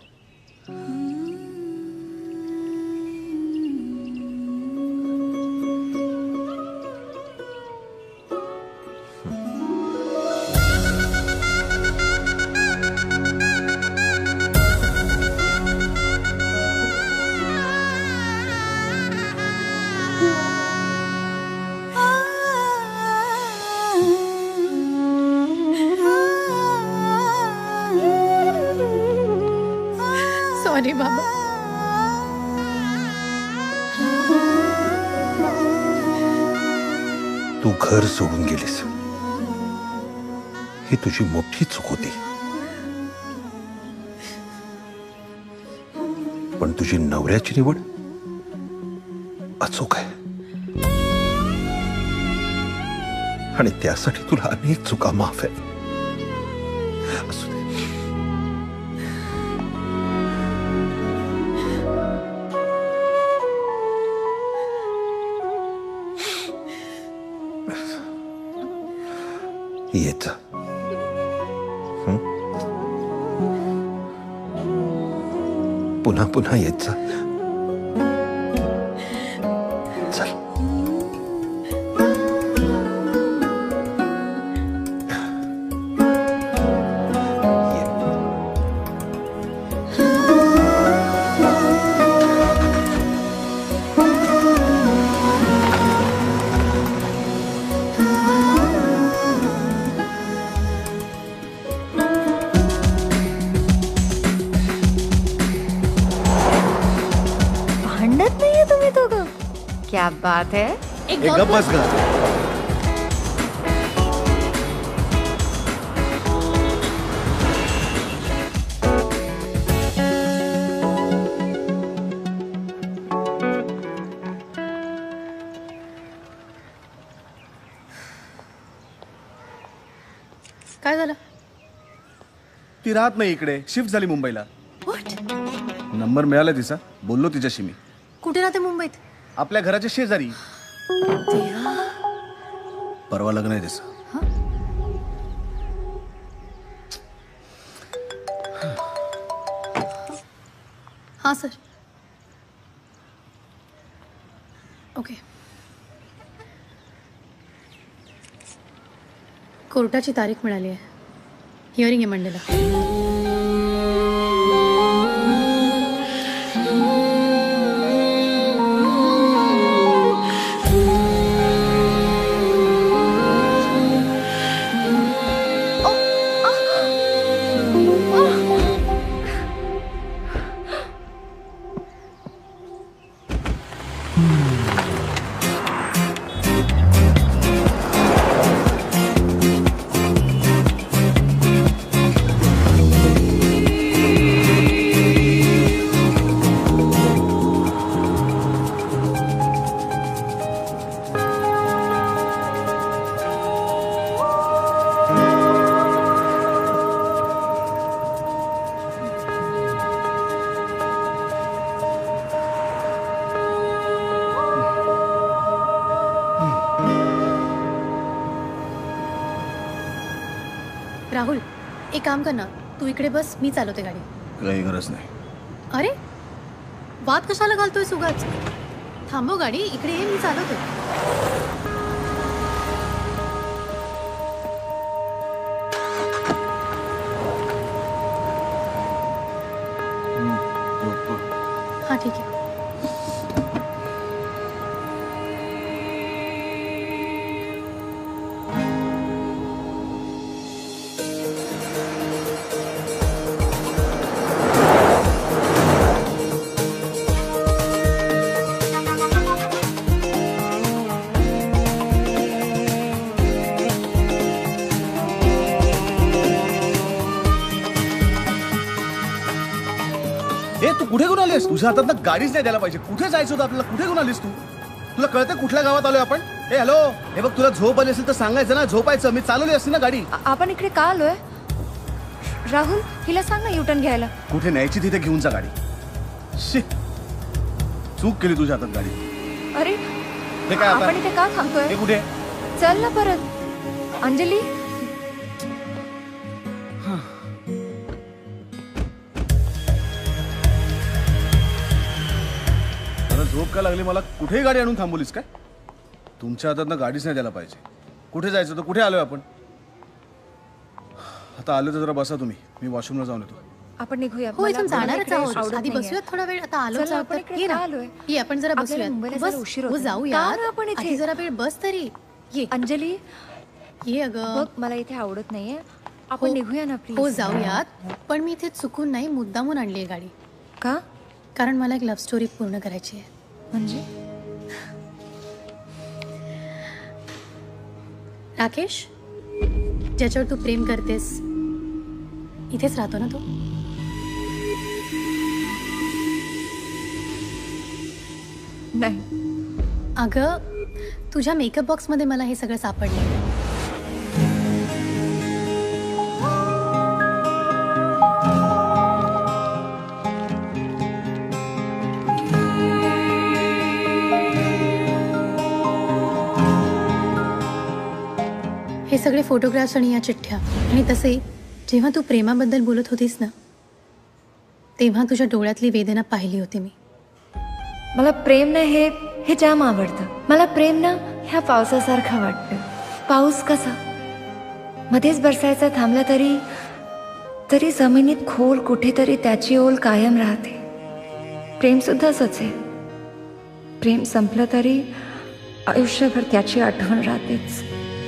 तू घर सोडून गेलीस ही तुझी मोठी चूक होती, पण तुझी नवऱ्याची निवड अचूक आहे आणि त्यासाठी तुला अनेक चुका माफ आहेत. असू दे. येत जा. पुन्हा पुन्हा येत जा. चल. भांडत नाहीये तुम्ही दोघं? क्या बात है. एक गप्प बस ग. काय झालं? ती राहत नाही इकडे, शिफ्ट झाली मुंबईला. नंबर मिळाला तिचा, बोललो तिच्याशी मी. कुठे राहते मुंबईत? आपल्या घराच्या शेजारी. परवा लग्न आहे तिचं. हां सर. ओके. कोर्टाची तारीख मिळाली आहे. हिअरिंग आहे मंडेला. राहुल, एक काम कर ना, तू इकडे बस, मी चालवते गाडी. काही गरज नाही. अरे वाद कशाला घालतोय सुगाच? थांबव गाडी, इकडे ये, मी चालवते. हा ठीक आहे. तू कुठे घेऊन आलीस? तुझ्या हातात ना गाडीच नाही द्यायला पाहिजे. कुठे जायचं होतं आपल्याला? कुठे घेऊन आलीस तू? तुला कळतं कुठल्या गावात आलोय आपण? ए हॅलो, हे बघ, तुला झोप आली असेल तर सांगायचं ना, झोपायचं. मी चालवली असती ना गाडी. आपण इकडे का आलोय? राहुल, हिला सांग ना युटर्न घ्यायला. कुठे न्यायची तिथे घेऊन जा गाडी. शी, चूक केली तुझ्या हातात गाडी. अरे हे काय आता? आपण इथे का थांबतोय? हे कुठे? चल ना परत. अंजली, झोप का लागली मला? कुठेही गाडी आणून थांबवलीस काय? तुमच्या हातात ना गाडीच नाही द्यायला पाहिजे. कुठे जायचं तर कुठे आलोय आपण? आता आलो तर जरा बसा तुम्ही, मी वॉशरूमला जाऊन येतो. आपण निघूया. हो, इथून जाणारच आहोत. आधी बसूयात थोडा वेळ. आता आलोच आहोत तर ये ना. ये, आपण जरा बसूयात. बस, हो जाऊया. आपण आधी इथे जरा वेळ बस तरी. ये अंजली, ये अगं. बघ, मला इथे आवडत नाहीये. आपण निघूया ना प्लीज. हो जाऊयात, पण मी इथे चुकून नाही, मुद्दामून आणली आहे गाडी. का? कारण मला एक लव्ह स्टोरी पूर्ण करायची आहे. म्हणजे राकेश, ज्याच्यावर तू प्रेम करतेस इथेच राहतो ना तू? नाही. अगं, तुझ्या मेकअप बॉक्समध्ये मला हे सगळं सापडलं. हे सगळे फोटोग्राफ्स आणि या चिठ्ठ्या. आणि तसे जेव्हा तू प्रेमाबद्दल बोलत होतीस ना, तेव्हा तुझ्या डोळ्यातली वेदना पाहिली होती मी. मला प्रेम ना हे जाम आवडतं. मला प्रेम ना ह्या पावसासारखं वाटतं. पाऊस कसा मध्येच बरसायचा थांबला तरी जमिनीत खोल कुठेतरी त्याची ओल कायम राहते. प्रेम सुद्धा असंच आहे. प्रेम संपलं तरी आयुष्यभर त्याची आठवण राहतेच.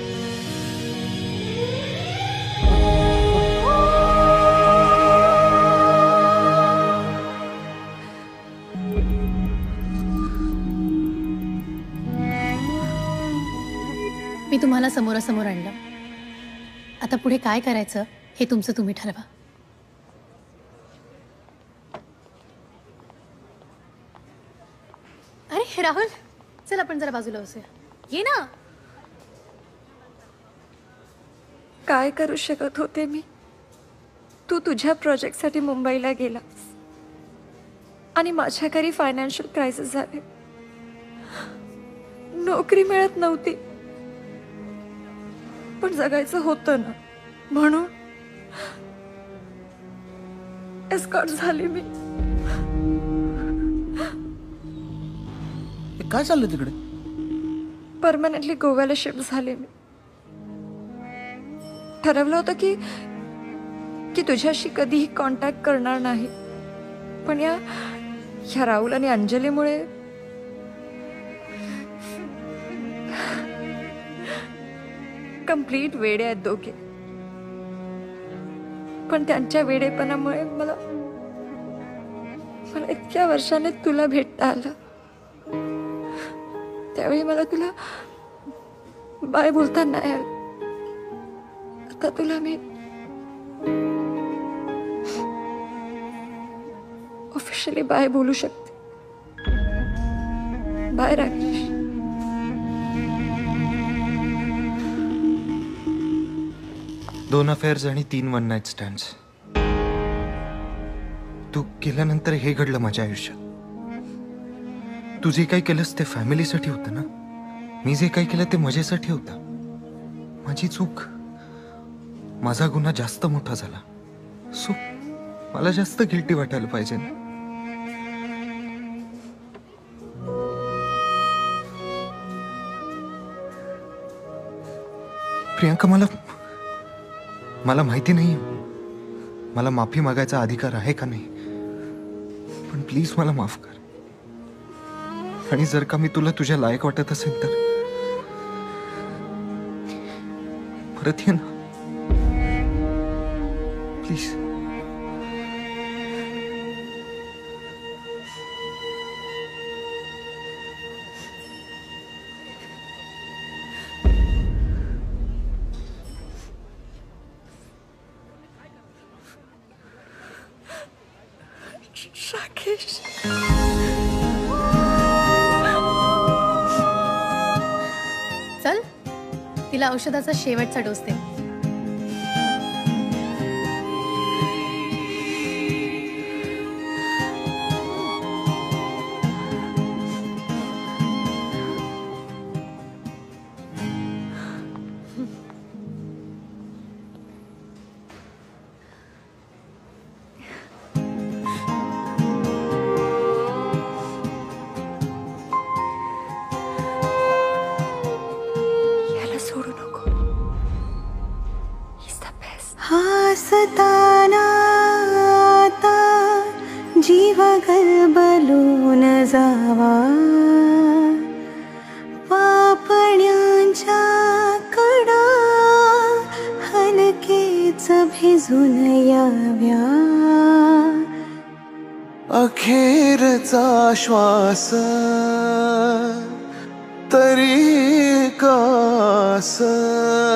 मी तुम्हाला समोरासमोर आणलं. आता पुढे काय करायचं हे तुमचं तुम्ही ठरवा. अरे राहुल, चल आपण जरा बाजूला बसूया. ये ना. काय करू शकत होते मी? तू तुझ्या प्रोजेक्टसाठी मुंबईला गेलास आणि माझ्या घरी फायनान्शियल क्रायसिस झाले. नोकरी मिळत नव्हती, पण जगायचं होतं ना, म्हणून एस्कॉर्ट झाली मी. काय चाललं तिकडे? परमनंटली गोव्याला शिफ्ट झाले मी. ठरवलं होतं की तुझ्याशी कधीही कॉन्टॅक्ट करणार नाही, पण या राहुल आणि अंजलीमुळे कंप्लीट वेडे आहेत दोघे. पण त्यांच्या वेडेपणामुळे मला इतक्या वर्षाने तुला भेटता आलं. त्यावेळी मला तुला बाय बोलता नाही आलं. आता तुला मी ऑफिशियली बाय बोलू शकते. बाय राकेश. दोन अफेअर्स आणि 3 वन नाईट स्टँड्स. तू केल्यानंतर हे घडलं माझ्या आयुष्यात. तू जे काही केलंस ते फॅमिलीसाठी होतं ना. मी जे काही केलं ते मजेसाठी होतं. माझी चूक, माझा गुन्हा जास्त मोठा झाला. सो मला जास्त गिल्टी वाटायला पाहिजे ना. प्रियांका, मला माहिती नाही मला माफी मागायचा अधिकार आहे का नाही, पण प्लीज मला माफ कर. आणि जर का मी तुला तुझ्या लायक वाटत असेल तर परत ये ना प्लीज. राकेश, चल तिला औषधाचा शेवटचा डोस दे. सोडू नको. हसताना आता जीव गलबलून जावा. पापण्यांच्या कडा हलकेच भिजून याव्या. अखेरचा श्वास तरी कास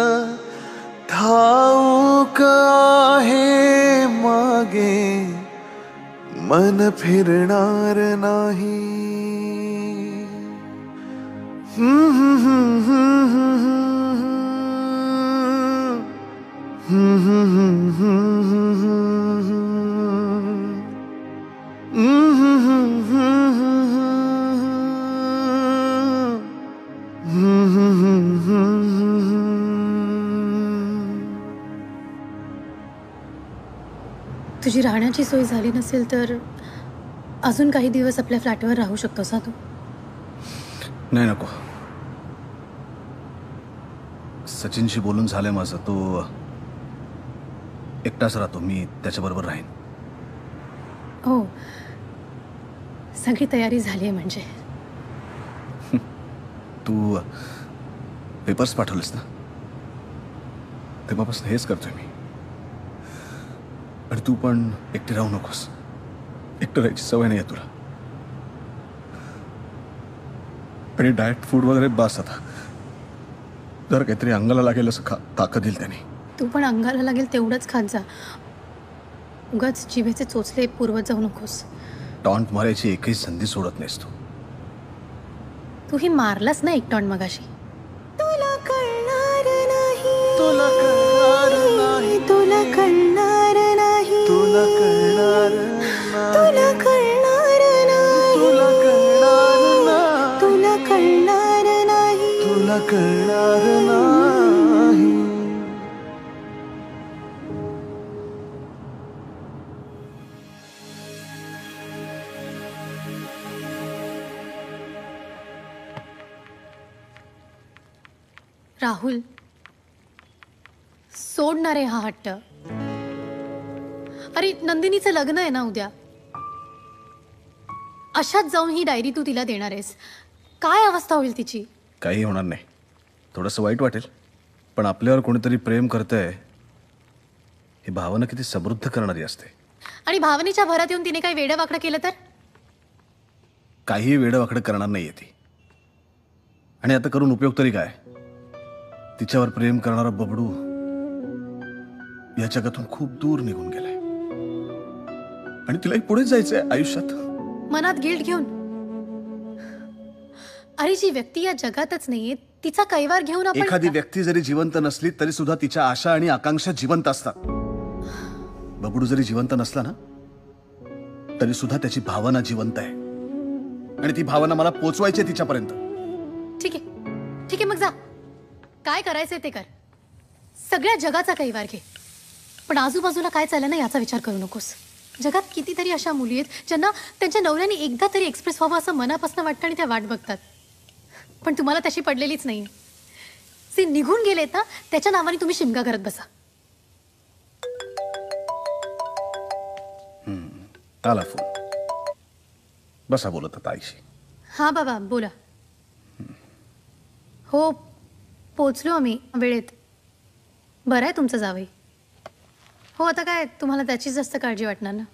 फिरणार नाही. तुझी राहण्याची सोय झाली नसेल तर अजून काही दिवस आपल्या फ्लॅटवर राहू शकतोस हा तू. नाही नको. सचिनशी बोलून झालंय माझं. तो एकटाच राहतो. मी त्याच्याबरोबर राहीन. हो, सगळी तयारी झाली आहे म्हणजे. तू पेपर्स पाठवलेस ना, तेव्हापासून हेच करतोय मी. आणि तू पण एकटी राहू नकोस. एकटं राहायची सवय नाही आहे तुला. आणि डाएट फूड वगैरे बास आता. जर काहीतरी अंगाला लागेल असं ताकद येईल त्याने. तू पण अंगाला लागेल तेवढंच खात जा. उगाच जिभेचे चोचले पुरवत जाऊ नकोस. टॉन्ट मारायची एकही संधी सोडत नाहीस तू. तूही मारलास ना एक टॉन्ट मगाशी. तुला कळणार नाही, तुला कळणार नाही, तुला कळणार नाही, तुला कळणार नाही, तुला कळणार नाही, तुला कळणार नाही, तुला कळणार नाही, तुला कळणार नाही. राहुल, सोडणार आहे हा हट्ट. अरे नंदिनीचं लग्न आहे ना उद्या. अशात जाऊन ही डायरी तू तिला देणार आहेस. काय अवस्था होईल तिची. काही होणार नाही. थोडंसं वाईट वाटेल, पण आपल्यावर कोणीतरी प्रेम करतंय ही भावना किती समृद्ध करणारी असते. आणि भावनेच्या भरात येऊन तिने काही वेडं-वाकडं केलं तर. काही वेडं-वाकडं करणार नाहीये ती. आणि आता करून उपयोग तरी काय. तिच्यावर प्रेम करणारा बबडू या जगातून खूप दूर निघून गेलाय. आणि तिलाही पुढे जायचंय आयुष्यात. मनात गिल्ट घेऊन. अरे जी व्यक्ती या जगातच नाहीये तिचा कैवार घेऊन आपण. एखादी व्यक्ती जरी जिवंत नसली तरी सुद्धा तिच्या आशा आणि आकांक्षा जिवंत असतात. बबडू जरी जिवंत नसला ना तरी सुद्धा त्याची भावना जिवंत आहे. आणि ती भावना मला पोचवायची आहे तिच्यापर्यंत. ठीक आहे, ठीक आहे, मग जा. काय करायचंय ते कर. सगळ्या जगाचा कैवार घे. पण आजूबाजूला काय चाललं ना याचा विचार करू नकोस. जगात कितीतरी अशा मुली आहेत ज्यांना त्यांच्या नवऱ्याने एकदा तरी एक्सप्रेस व्हावं असं मनापासून वाटतं आणि त्या वाट बघतात. पण तुम्हाला तशी पडलेलीच नाही. जे निघून गेलेत ना त्याच्या नावाने तुम्ही शिमगा करत बसा. आला फोन. बसा बोलत आता आईशी. हा बाबा बोला. हो पोचलो आम्ही वेळेत. बरं आहे तुमचं जावई. हो आता काय तुम्हाला त्याचीच जास्त काळजी वाटणार ना.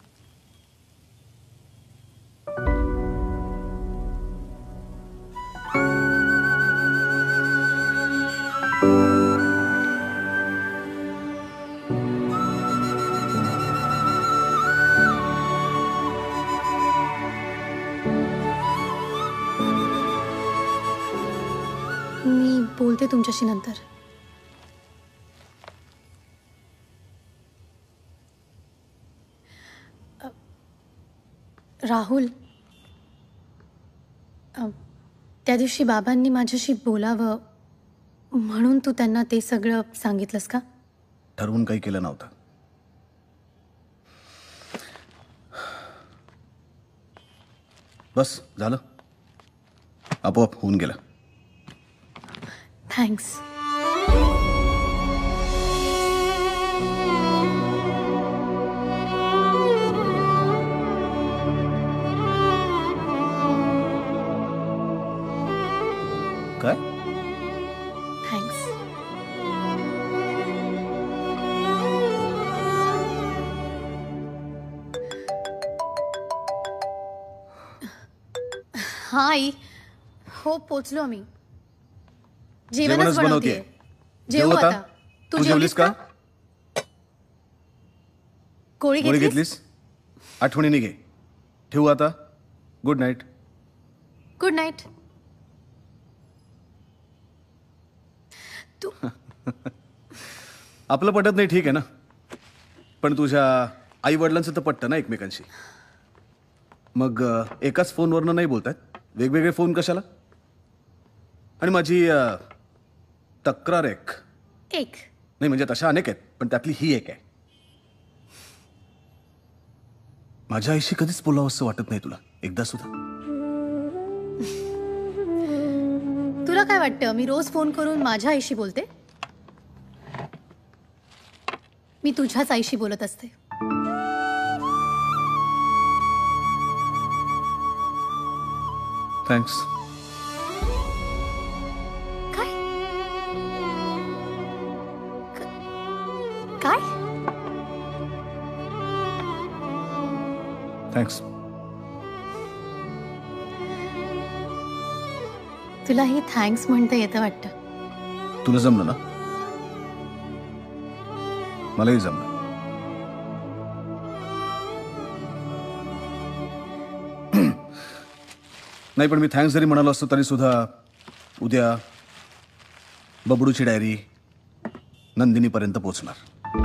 मी बोलते तुमच्याशी नंतर. राहुल, त्या दिवशी बाबांनी माझ्याशी बोलावं म्हणून तू त्यांना ते सगळं सांगितलंस का. ठरवून काही केलं नव्हतं. बस झालं. आपोआप होऊन गेलं. थँक्स. काय. थँक्स. हा आई. हो पोचलो आम्ही. जेवणच बनवतेय. जेवू आता. तू जेवलीस का. गोळी घेतलीस. आठवणीने घे. ठेवू आता. Good night. Good night. तू आपलं पटत नाही, ठीक आहे ना, पण तुझ्या आई वडिलांचं तर पटतं ना एकमेकांशी. मग एकाच फोनवरनं नाही बोलतायत, वेगवेगळे फोन कशाला? आणि माझी तक्रार एक नाही, म्हणजे तशा अनेक आहेत, पण त्यातली ही एक आहे. माझ्या आईशी कधीच बोलावं असं वाटत नाही तुला एकदा सुद्धा? तुला काय वाटतं मी रोज फोन करून माझ्या आईशी बोलते? मी तुझ्याच आईशी बोलत असते. थँक्स. काय? काय? थँक्स. तुला हे थँक्स म्हणता येतं वाटतं. तुला जमलं ना? मलाही जमलं. नाही, पण मी थँक्स जरी म्हणालो असतो तरी सुद्धा उद्या बबडूची डायरी नंदिनीपर्यंत पोहोचणार.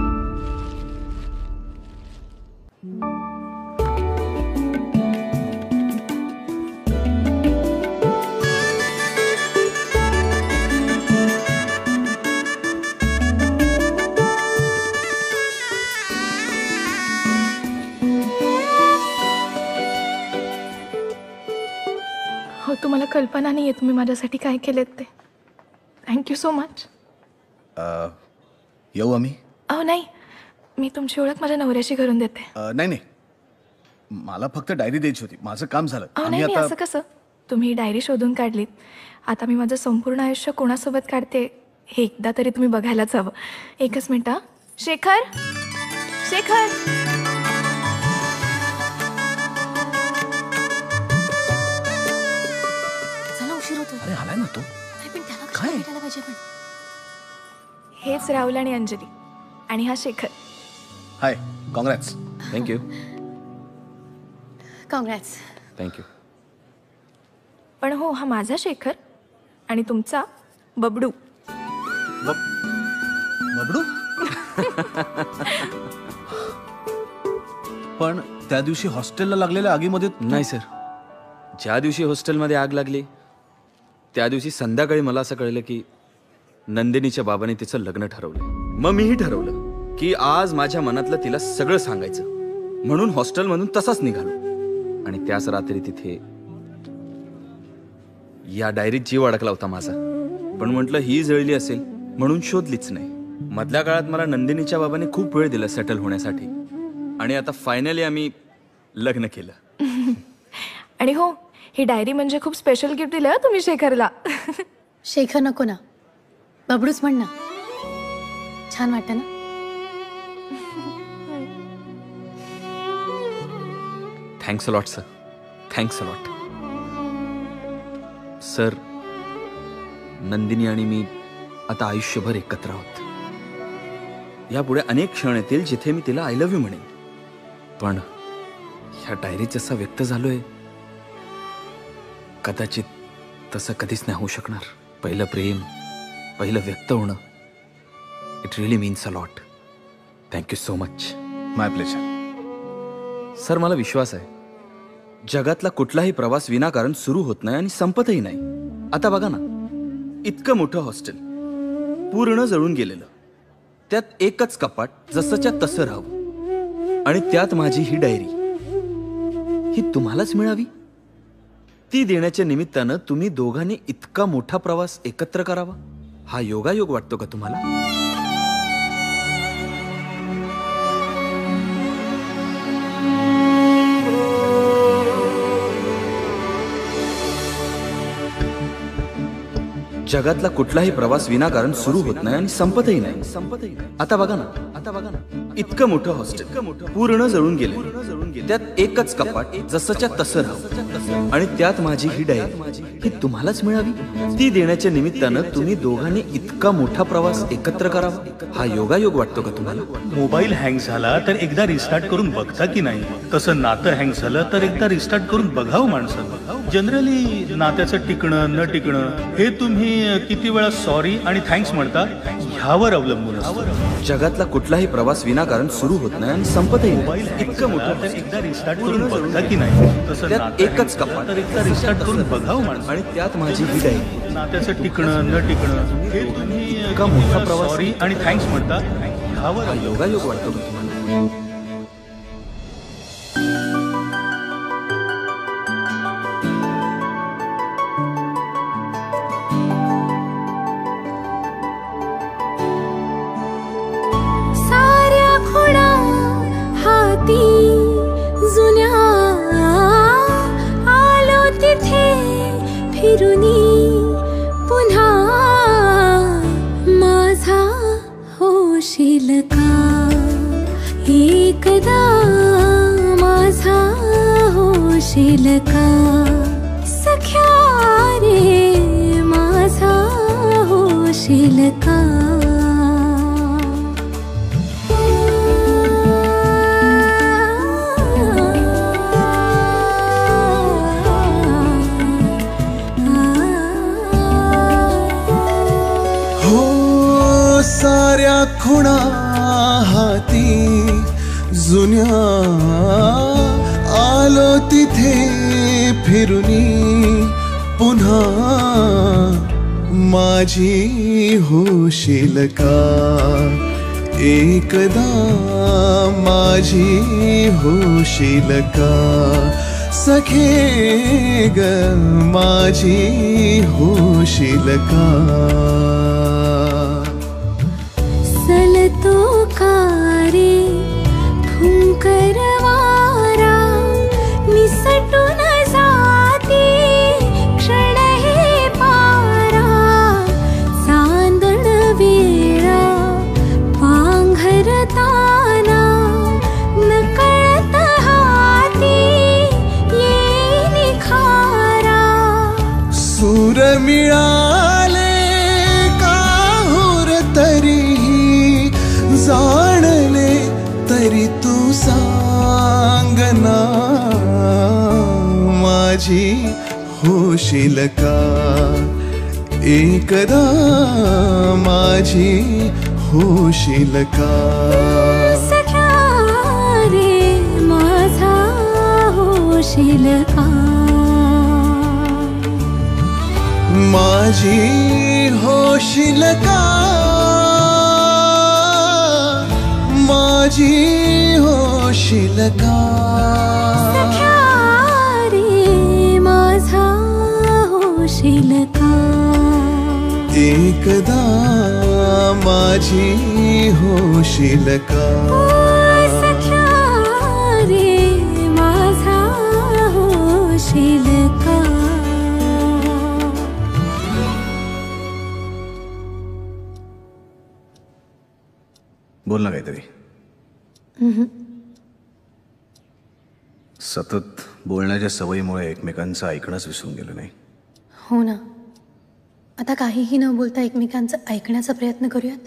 हो, तुम्हाला कल्पना नाही आहे तुम्ही माझ्यासाठी काय केलेत ते. Thank you so much. येऊ आम्ही? अहो नाही, मी तुमची ओळख माझ्या नवऱ्याशी करून देते. नाही नाही, मला फक्त डायरी द्यायची होती, माझं काम झालं. अहो नाही नाही, असं कसं? तुम्ही डायरी शोधून काढलीत, आता मी माझं संपूर्ण आयुष्य कोणासोबत काढते हे एकदा तरी तुम्ही बघायलाच हवं. एकच मिनिट. शेखर, शेखर. चला, उशीर होतो. अरे आलाय ना तो. पण त्याला काय भेटायला पाहिजे? पण हेच राहुल आणि अंजली, आणि हा Shekhar. Hi, congrats. Thank you. Congrats. Thank you. पण हो, हा माझा शेखर आणि तुमचा बबडू. बबडू? पण त्या दिवशी हॉस्टेलला लागलेल्या आगीमध्ये नाही सर. ज्या दिवशी हॉस्टेलमध्ये आग लागली त्या दिवशी संध्याकाळी मला असं कळलं की नंदिनीच्या बाबांनी तिचं लग्न ठरवलं. मग मीही ठरवलं की आज माझ्या मनातलं तिला सगळं सांगायचं, म्हणून हॉस्टेलमधून तसाच निघालो. आणि त्याच रात्री तिथे या डायरीत जीव अडकला होता माझा. पण म्हटलं ही जळली असेल म्हणून शोधलीच नाही. मधल्या काळात मला नंदिनीच्या बाबांनी खूप वेळ दिला सेटल होण्यासाठी, आणि आता फायनली आम्ही लग्न केलं. आणि हो, ही डायरी म्हणजे खूप स्पेशल गिफ्ट दिलं तुम्ही शेखरला. शेखर नको ना, बबडूच म्हण ना. छान वाटतं ना? Thanks a lot sir. Thanks a lot. Sir, Nandini आणि मी आता आयुष्यभर एकत्र आहोत. यापुढे अनेक क्षण येतील जिथे मी तिला आय लव्ह यू म्हणेन. पण ह्या डायरीत जसा व्यक्त झालोय कदाचित तसं कधीच नाही होऊ शकणार. पहिलं प्रेम, पहिलं व्यक्त होणं, it really means a lot. Thank you so much. My pleasure. Sir, मला विश्वास आहे जगातला कुठलाही प्रवास विनाकारण सुरू होत नाही आणि संपतही नाही. आता बघा ना, इतकं मोठं हॉस्टेल पूर्ण जळून गेलेलं, त्यात एकच कपाट जसंच्या तसं राहावं, आणि त्यात माझी ही डायरी ही तुम्हालाच मिळावी. ती देण्याच्या निमित्तानं तुम्ही दोघांनी इतका मोठा प्रवास एकत्र करावा. हा योगायोग वाटतो का तुम्हाला? जगातला कुठलाही प्रवास विनाकारण सुरू होत नाही आणि संपतही नाही. आता बघा ना, इतकं मोठं हॉस्टेल पूर्ण जळून गेले, त्यात एकच कपाट जसंच्या तसं राहू, आणि त्यात माझी ही डायरी ही तुम्हालाच मिळावी. ती देण्याच्या निमित्तानं तुम्ही दोघांनी इतका मोठा प्रवास एकत्र करावा, हा योगायोग वाटतो का तुम्हाला? मोबाईल हँग झाला तर एकदा रिस्टार्ट करून बघता की नाही? तसं नातं हँग झालं तर एकदा रिस्टार्ट करून बघावं माणसानं. जनरली नात्याचं टिकणं न टिकणं हे तुम्ही किती वेळा सॉरी आणि थँक्स म्हणता ह्यावर अवलंबून असतं. जगातला कुठलाही प्रवास विनाकारण सुरू होत नाही आणि संपतही नाही. इतकं मोठं तर एकदा रिस्टार्ट करून बघता की नाही? तसं त्यात नातं एकच hang झालं कपाट तर एकदा रिस्टार्ट करून बघावं माणसं. आणि त्यात माझी ही डायरी. नात्याचं टिकणं न टिकणं हे तुम्ही इतका मोठा प्रवास सॉरी आणि थँक्स म्हणता ह्यावर हा योगायोग वाटतो का तुम्हाला? साऱ्या खुणा हाती जुन्या आलो तिथे फिरुनी पुन्हा माझा होशील का एकदा माझा होशील का सख्या रे माझा होशील का साऱ्या खुणा हाती जुन्या आलो तिथे फिरुनी पुन्हा माझी होशील का एकदा माझी होशील का सखे ग माझी होशील का सलतो कारे फुंकर वारा निसटून जाती क्षण हे पारा चांदण वेळा पांघरताना नकळत हाती येई खारा सूर मिळाले काहूर तरी जाणले तरी तू सांगना माझी होशील का एकदा माझी होशील का सख्या रे माझा होशील का माझी होशील का माझी होशील का सख्या रे माझा होशील का एकदा माझी होशील का सख्या रे माझा होशील का बोल ना काहीतरी. सतत बोलण्याच्या सवयीमुळे एकमेकांचं ऐकणंच विसरून गेलं नाही. हो ना. आता काहीही न बोलता एकमेकांचं ऐकण्याचा प्रयत्न करूयात.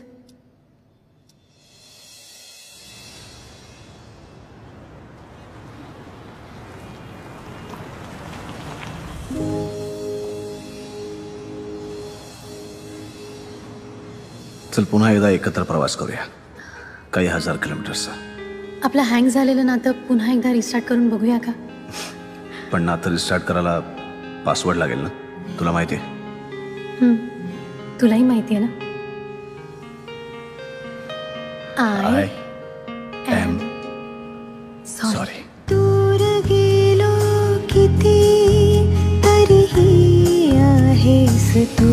चल पुन्हा एकदा एकत्र प्रवास करूया, काही 1000 किलोमीटरचा. आपलं हँग झालेलं नातं पुन्हा एकदा रिस्टार्ट करून बघूया का? पण नातं रिस्टार्ट करायला पासवर्ड लागेल ना, तुला माहिती आहे. तुलाही माहिती आहे ना. I am sorry. दूर गेलो किती तरीही आहेस तू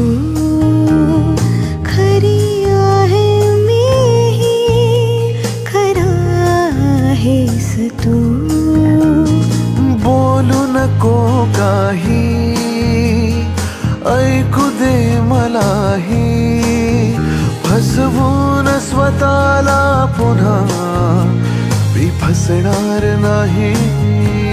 खरी आहे मीही खरा आहेस तू बोलू नको काही ऐकू दे मला फसवून स्वतःला पुन्हा मी फसणार नाही.